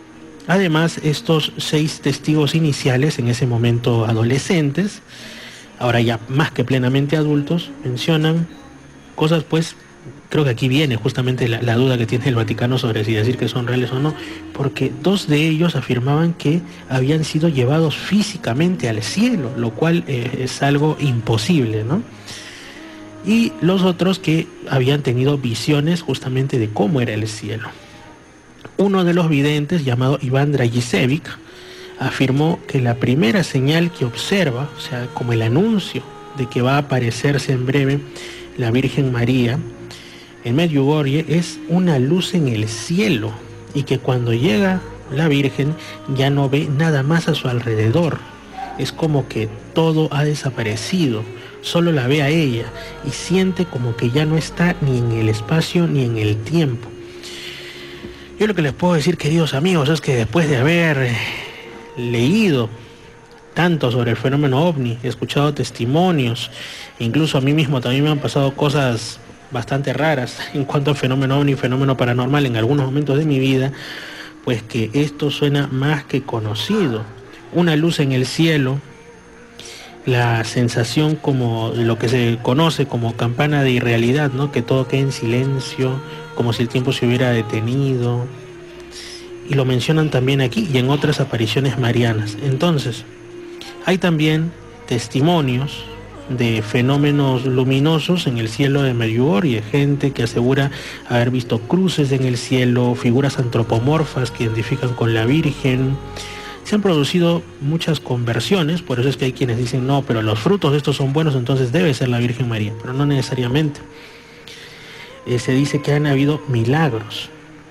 Además, estos 6 testigos iniciales, en ese momento adolescentes, ahora ya más que plenamente adultos, mencionan cosas, pues, creo que aquí viene justamente la duda que tiene el Vaticano sobre si decir que son reales o no, porque 2 de ellos afirmaban que habían sido llevados físicamente al cielo, lo cual es algo imposible, ¿no? Y los otros que habían tenido visiones justamente de cómo era el cielo. Uno de los videntes, llamado Iván Dragicevic, afirmó que la primera señal que observa, o sea, como el anuncio de que va a aparecerse en breve la Virgen María en Medjugorje, es una luz en el cielo, y que cuando llega la Virgen ya no ve nada más a su alrededor. Es como que todo ha desaparecido, solo la ve a ella y siente como que ya no está ni en el espacio ni en el tiempo. Yo lo que les puedo decir, queridos amigos, es que después de haber leído tanto sobre el fenómeno ovni, he escuchado testimonios, incluso a mí mismo también me han pasado cosas bastante raras en cuanto al fenómeno ovni, fenómeno paranormal en algunos momentos de mi vida, pues que esto suena más que conocido. Una luz en el cielo, la sensación como de lo que se conoce como campana de irrealidad, ¿no? Que todo queda en silencio, como si el tiempo se hubiera detenido, y lo mencionan también aquí y en otras apariciones marianas. Entonces, hay también testimonios de fenómenos luminosos en el cielo de Medjugorje, gente que asegura haber visto cruces en el cielo, figuras antropomorfas que identifican con la Virgen. Se han producido muchas conversiones, por eso es que hay quienes dicen no, pero los frutos de estos son buenos, entonces debe ser la Virgen María, pero no necesariamente. Se dice que han habido milagros.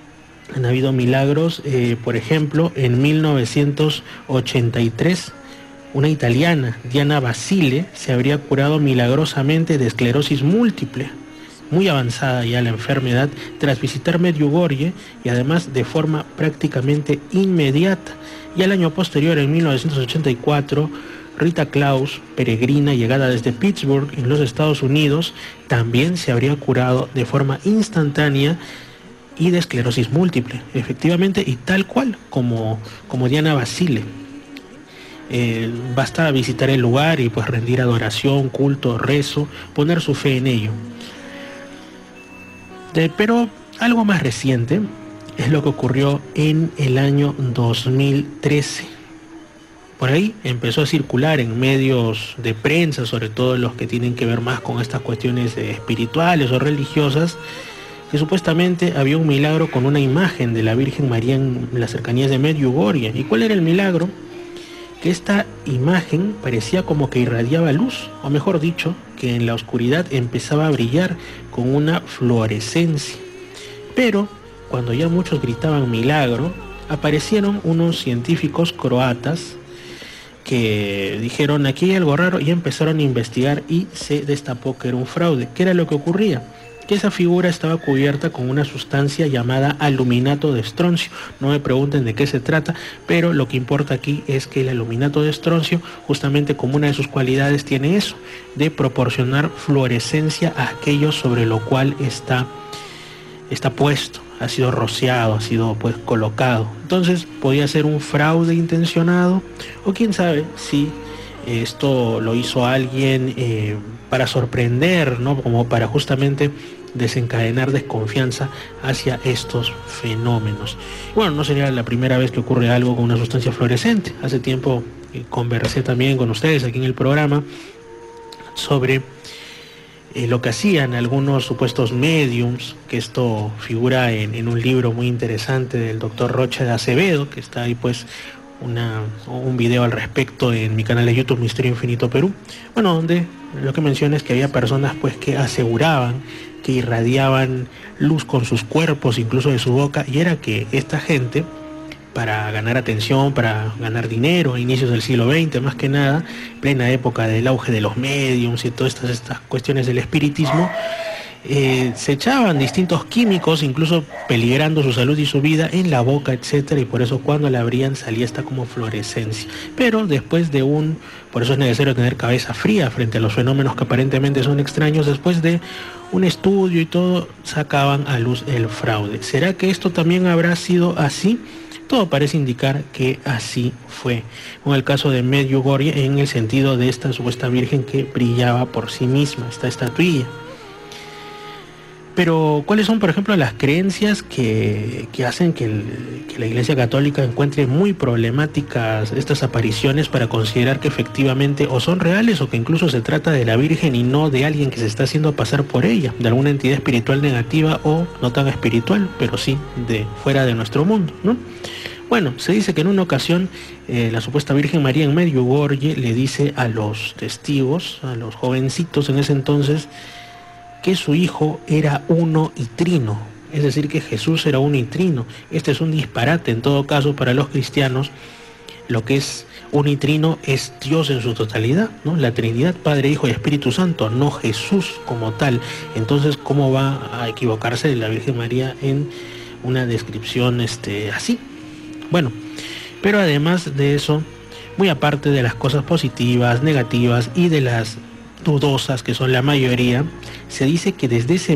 Por ejemplo, en 1983, una italiana, Diana Basile, se habría curado milagrosamente de esclerosis múltiple, muy avanzada ya la enfermedad, tras visitar Medjugorje, y además de forma prácticamente inmediata. Y al año posterior, en 1984, Rita Klaus, peregrina llegada desde Pittsburgh, en los Estados Unidos, también se habría curado de forma instantánea y de esclerosis múltiple, efectivamente, y tal cual como Diana Basile. Basta visitar el lugar y pues rendir adoración, culto, rezo, poner su fe en ello. Pero algo más reciente es lo que ocurrió en el año 2013. Por ahí empezó a circular en medios de prensa, sobre todo los que tienen que ver más con estas cuestiones espirituales o religiosas, que supuestamente había un milagro con una imagen de la Virgen María en las cercanías de Medjugorje. ¿Y cuál era el milagro? Que esta imagen parecía como que irradiaba luz, o mejor dicho, que en la oscuridad empezaba a brillar con una fluorescencia. Pero cuando ya muchos gritaban milagro, aparecieron unos científicos croatas que dijeron aquí hay algo raro, y empezaron a investigar, y se destapó que era un fraude. ¿Qué era lo que ocurría? Que esa figura estaba cubierta con una sustancia llamada aluminato de estroncio. No me pregunten de qué se trata, pero lo que importa aquí es que el aluminato de estroncio, justamente como una de sus cualidades, tiene eso, de proporcionar fluorescencia a aquello sobre lo cual está puesto, ha sido rociado, ha sido pues colocado. Entonces podía ser un fraude intencionado, o quién sabe si esto lo hizo alguien para sorprender, ¿no? Como para justamente desencadenar desconfianza hacia estos fenómenos. Bueno, no sería la primera vez que ocurre algo con una sustancia fluorescente. Hace tiempo conversé también con ustedes aquí en el programa sobre lo que hacían algunos supuestos mediums, que esto figura en un libro muy interesante del doctor Rocha de Acevedo, que está ahí pues un video al respecto en mi canal de YouTube Misterio Infinito Perú, bueno, donde lo que menciona es que había personas pues que aseguraban que irradiaban luz con sus cuerpos, incluso de su boca, y era que esta gente, para ganar atención, para ganar dinero a inicios del siglo XX, más que nada, plena época del auge de los mediums y todas estas cuestiones del espiritismo, se echaban distintos químicos, incluso peligrando su salud y su vida, en la boca, etcétera, y por eso cuando la abrían salía esta como fluorescencia. Pero después de por eso es necesario tener cabeza fría frente a los fenómenos que aparentemente son extraños, después de un estudio y todo, sacaban a luz el fraude. ¿Será que esto también habrá sido así? Todo parece indicar que así fue, con el caso de Medjugorje, en el sentido de esta supuesta virgen que brillaba por sí misma, esta estatuilla. Pero, ¿cuáles son, por ejemplo, las creencias que hacen que la Iglesia Católica encuentre muy problemáticas estas apariciones para considerar que efectivamente o son reales o que incluso se trata de la Virgen y no de alguien que se está haciendo pasar por ella, de alguna entidad espiritual negativa o no tan espiritual, pero sí de fuera de nuestro mundo, ¿no? Bueno, se dice que en una ocasión la supuesta Virgen María en Medjugorje le dice a los testigos, a los jovencitos en ese entonces, que su hijo era uno y trino, es decir, que Jesús era uno y trino. Este es un disparate en todo caso para los cristianos. Lo que es uno y trino es Dios en su totalidad, ¿no? La Trinidad, Padre, Hijo y Espíritu Santo, no Jesús como tal. Entonces, ¿cómo va a equivocarse la Virgen María en una descripción así? Bueno, pero además de eso, muy aparte de las cosas positivas, negativas y de las dudosas, que son la mayoría, se dice que desde ese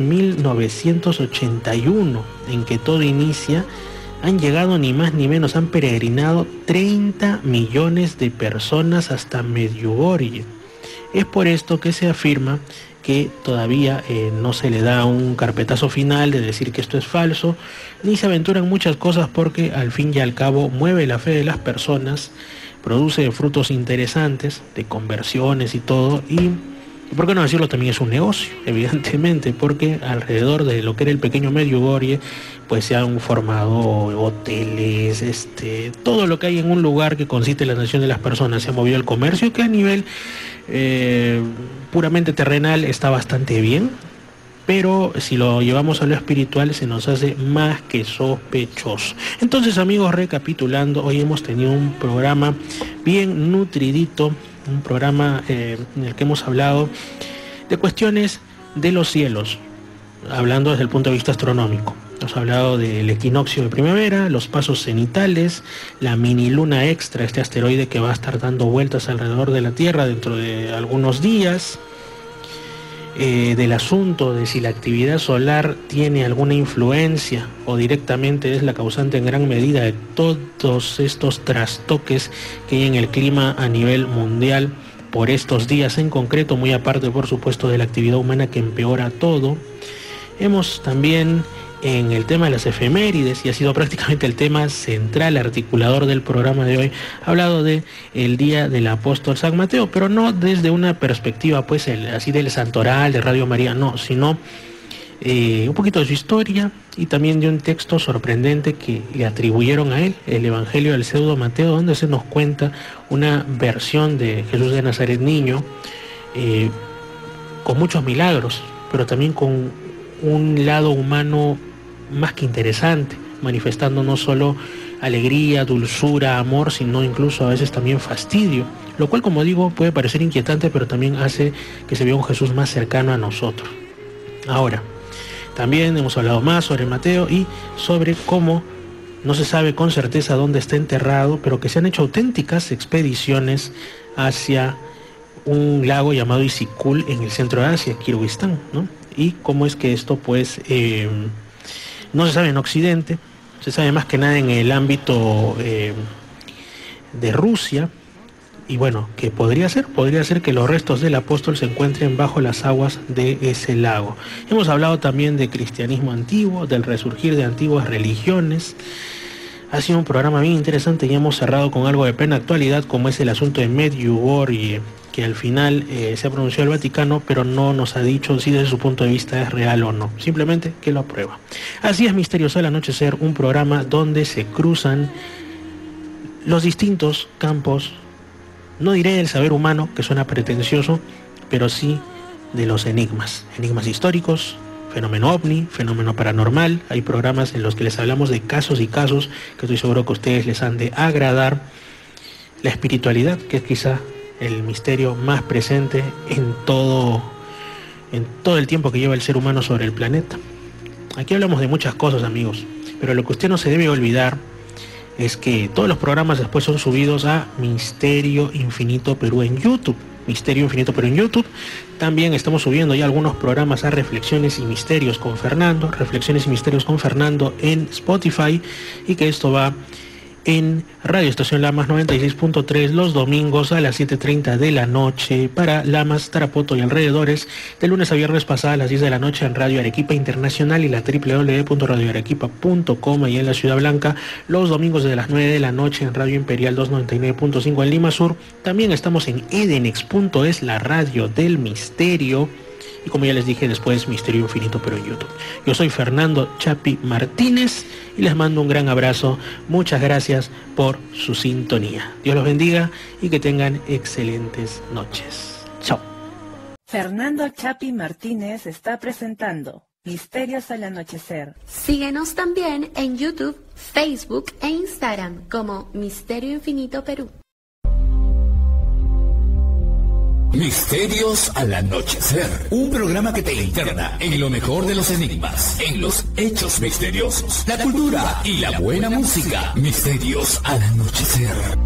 1981, en que todo inicia, han llegado ni más ni menos, han peregrinado 30 millones de personas hasta Medjugorje. Es por esto que se afirma que todavía no se le da un carpetazo final de decir que esto es falso, ni se aventuran muchas cosas, porque al fin y al cabo mueve la fe de las personas, produce frutos interesantes de conversiones y todo, y por qué no decirlo, también es un negocio, evidentemente, porque alrededor de lo que era el pequeño Medjugorje pues se han formado hoteles, todo lo que hay en un lugar que consiste en la nación de las personas. Se ha movido el comercio, que a nivel puramente terrenal está bastante bien, pero si lo llevamos a lo espiritual se nos hace más que sospechoso. Entonces, amigos, recapitulando, hoy hemos tenido un programa bien nutridito, un programa en el que hemos hablado de cuestiones de los cielos, hablando desde el punto de vista astronómico. Hemos hablado del equinoccio de primavera, los pasos cenitales, la mini luna extra, este asteroide que va a estar dando vueltas alrededor de la Tierra dentro de algunos días, del asunto de si la actividad solar tiene alguna influencia o directamente es la causante en gran medida de todos estos trastoques que hay en el clima a nivel mundial por estos días en concreto, muy aparte por supuesto de la actividad humana que empeora todo. Hemos también, en el tema de las efemérides, y ha sido prácticamente el tema central, articulador del programa de hoy, hablado de el día del apóstol San Mateo, pero no desde una perspectiva pues así del santoral de Radio María, no, sino un poquito de su historia y también de un texto sorprendente que le atribuyeron a él, el Evangelio del Pseudo Mateo, donde se nos cuenta una versión de Jesús de Nazaret niño, con muchos milagros, pero también con un lado humano más que interesante, manifestando no solo alegría, dulzura, amor, sino incluso a veces también fastidio, lo cual, como digo, puede parecer inquietante, pero también hace que se vea un Jesús más cercano a nosotros. Ahora, también hemos hablado más sobre Mateo y sobre cómo no se sabe con certeza dónde está enterrado, pero que se han hecho auténticas expediciones hacia un lago llamado Isikul en el centro de Asia, Kirguistán, ¿no? Y cómo es que esto pues no se sabe en Occidente, se sabe más que nada en el ámbito de Rusia, y bueno, que podría ser que los restos del apóstol se encuentren bajo las aguas de ese lago. Hemos hablado también de cristianismo antiguo, del resurgir de antiguas religiones. Ha sido un programa bien interesante y hemos cerrado con algo de plena actualidad, como es el asunto de Medjugorje, que al final se ha pronunciado el Vaticano, pero no nos ha dicho si desde su punto de vista es real o no, simplemente que lo aprueba. Así es Misterios al Anochecer, un programa donde se cruzan los distintos campos, no diré del saber humano, que suena pretencioso, pero sí de los enigmas históricos, fenómeno ovni, fenómeno paranormal. Hay programas en los que les hablamos de casos y casos que estoy seguro que a ustedes les han de agradar. La espiritualidad, que es quizá el misterio más presente en todo el tiempo que lleva el ser humano sobre el planeta. Aquí hablamos de muchas cosas, amigos, pero lo que usted no se debe olvidar es que todos los programas después son subidos a Misterio Infinito Perú en YouTube. Misterio Infinito Perú en YouTube. También estamos subiendo ya algunos programas a Reflexiones y Misterios con Fernando. Reflexiones y Misterios con Fernando en Spotify. Y que esto va en Radio Estación Lamas 96.3 los domingos a las 7:30 de la noche para Lamas, Tarapoto y alrededores, de lunes a viernes pasadas a las 10 de la noche en Radio Arequipa Internacional y la www.radioarequipa.com y en la Ciudad Blanca, los domingos de las 9 de la noche en Radio Imperial 299.5 en Lima Sur. También estamos en edenex.es, la radio del misterio. Y como ya les dije, después Misterio Infinito, pero en YouTube. Yo soy Fernando Chapi Martínez y les mando un gran abrazo. Muchas gracias por su sintonía. Dios los bendiga y que tengan excelentes noches. Chao. Fernando Chapi Martínez está presentando Misterios al Anochecer. Síguenos también en YouTube, Facebook e Instagram como Misterio Infinito Perú. Misterios al Anochecer, un programa que te interna en lo mejor de los enigmas, en los hechos misteriosos, la cultura y la buena música. Misterios al Anochecer.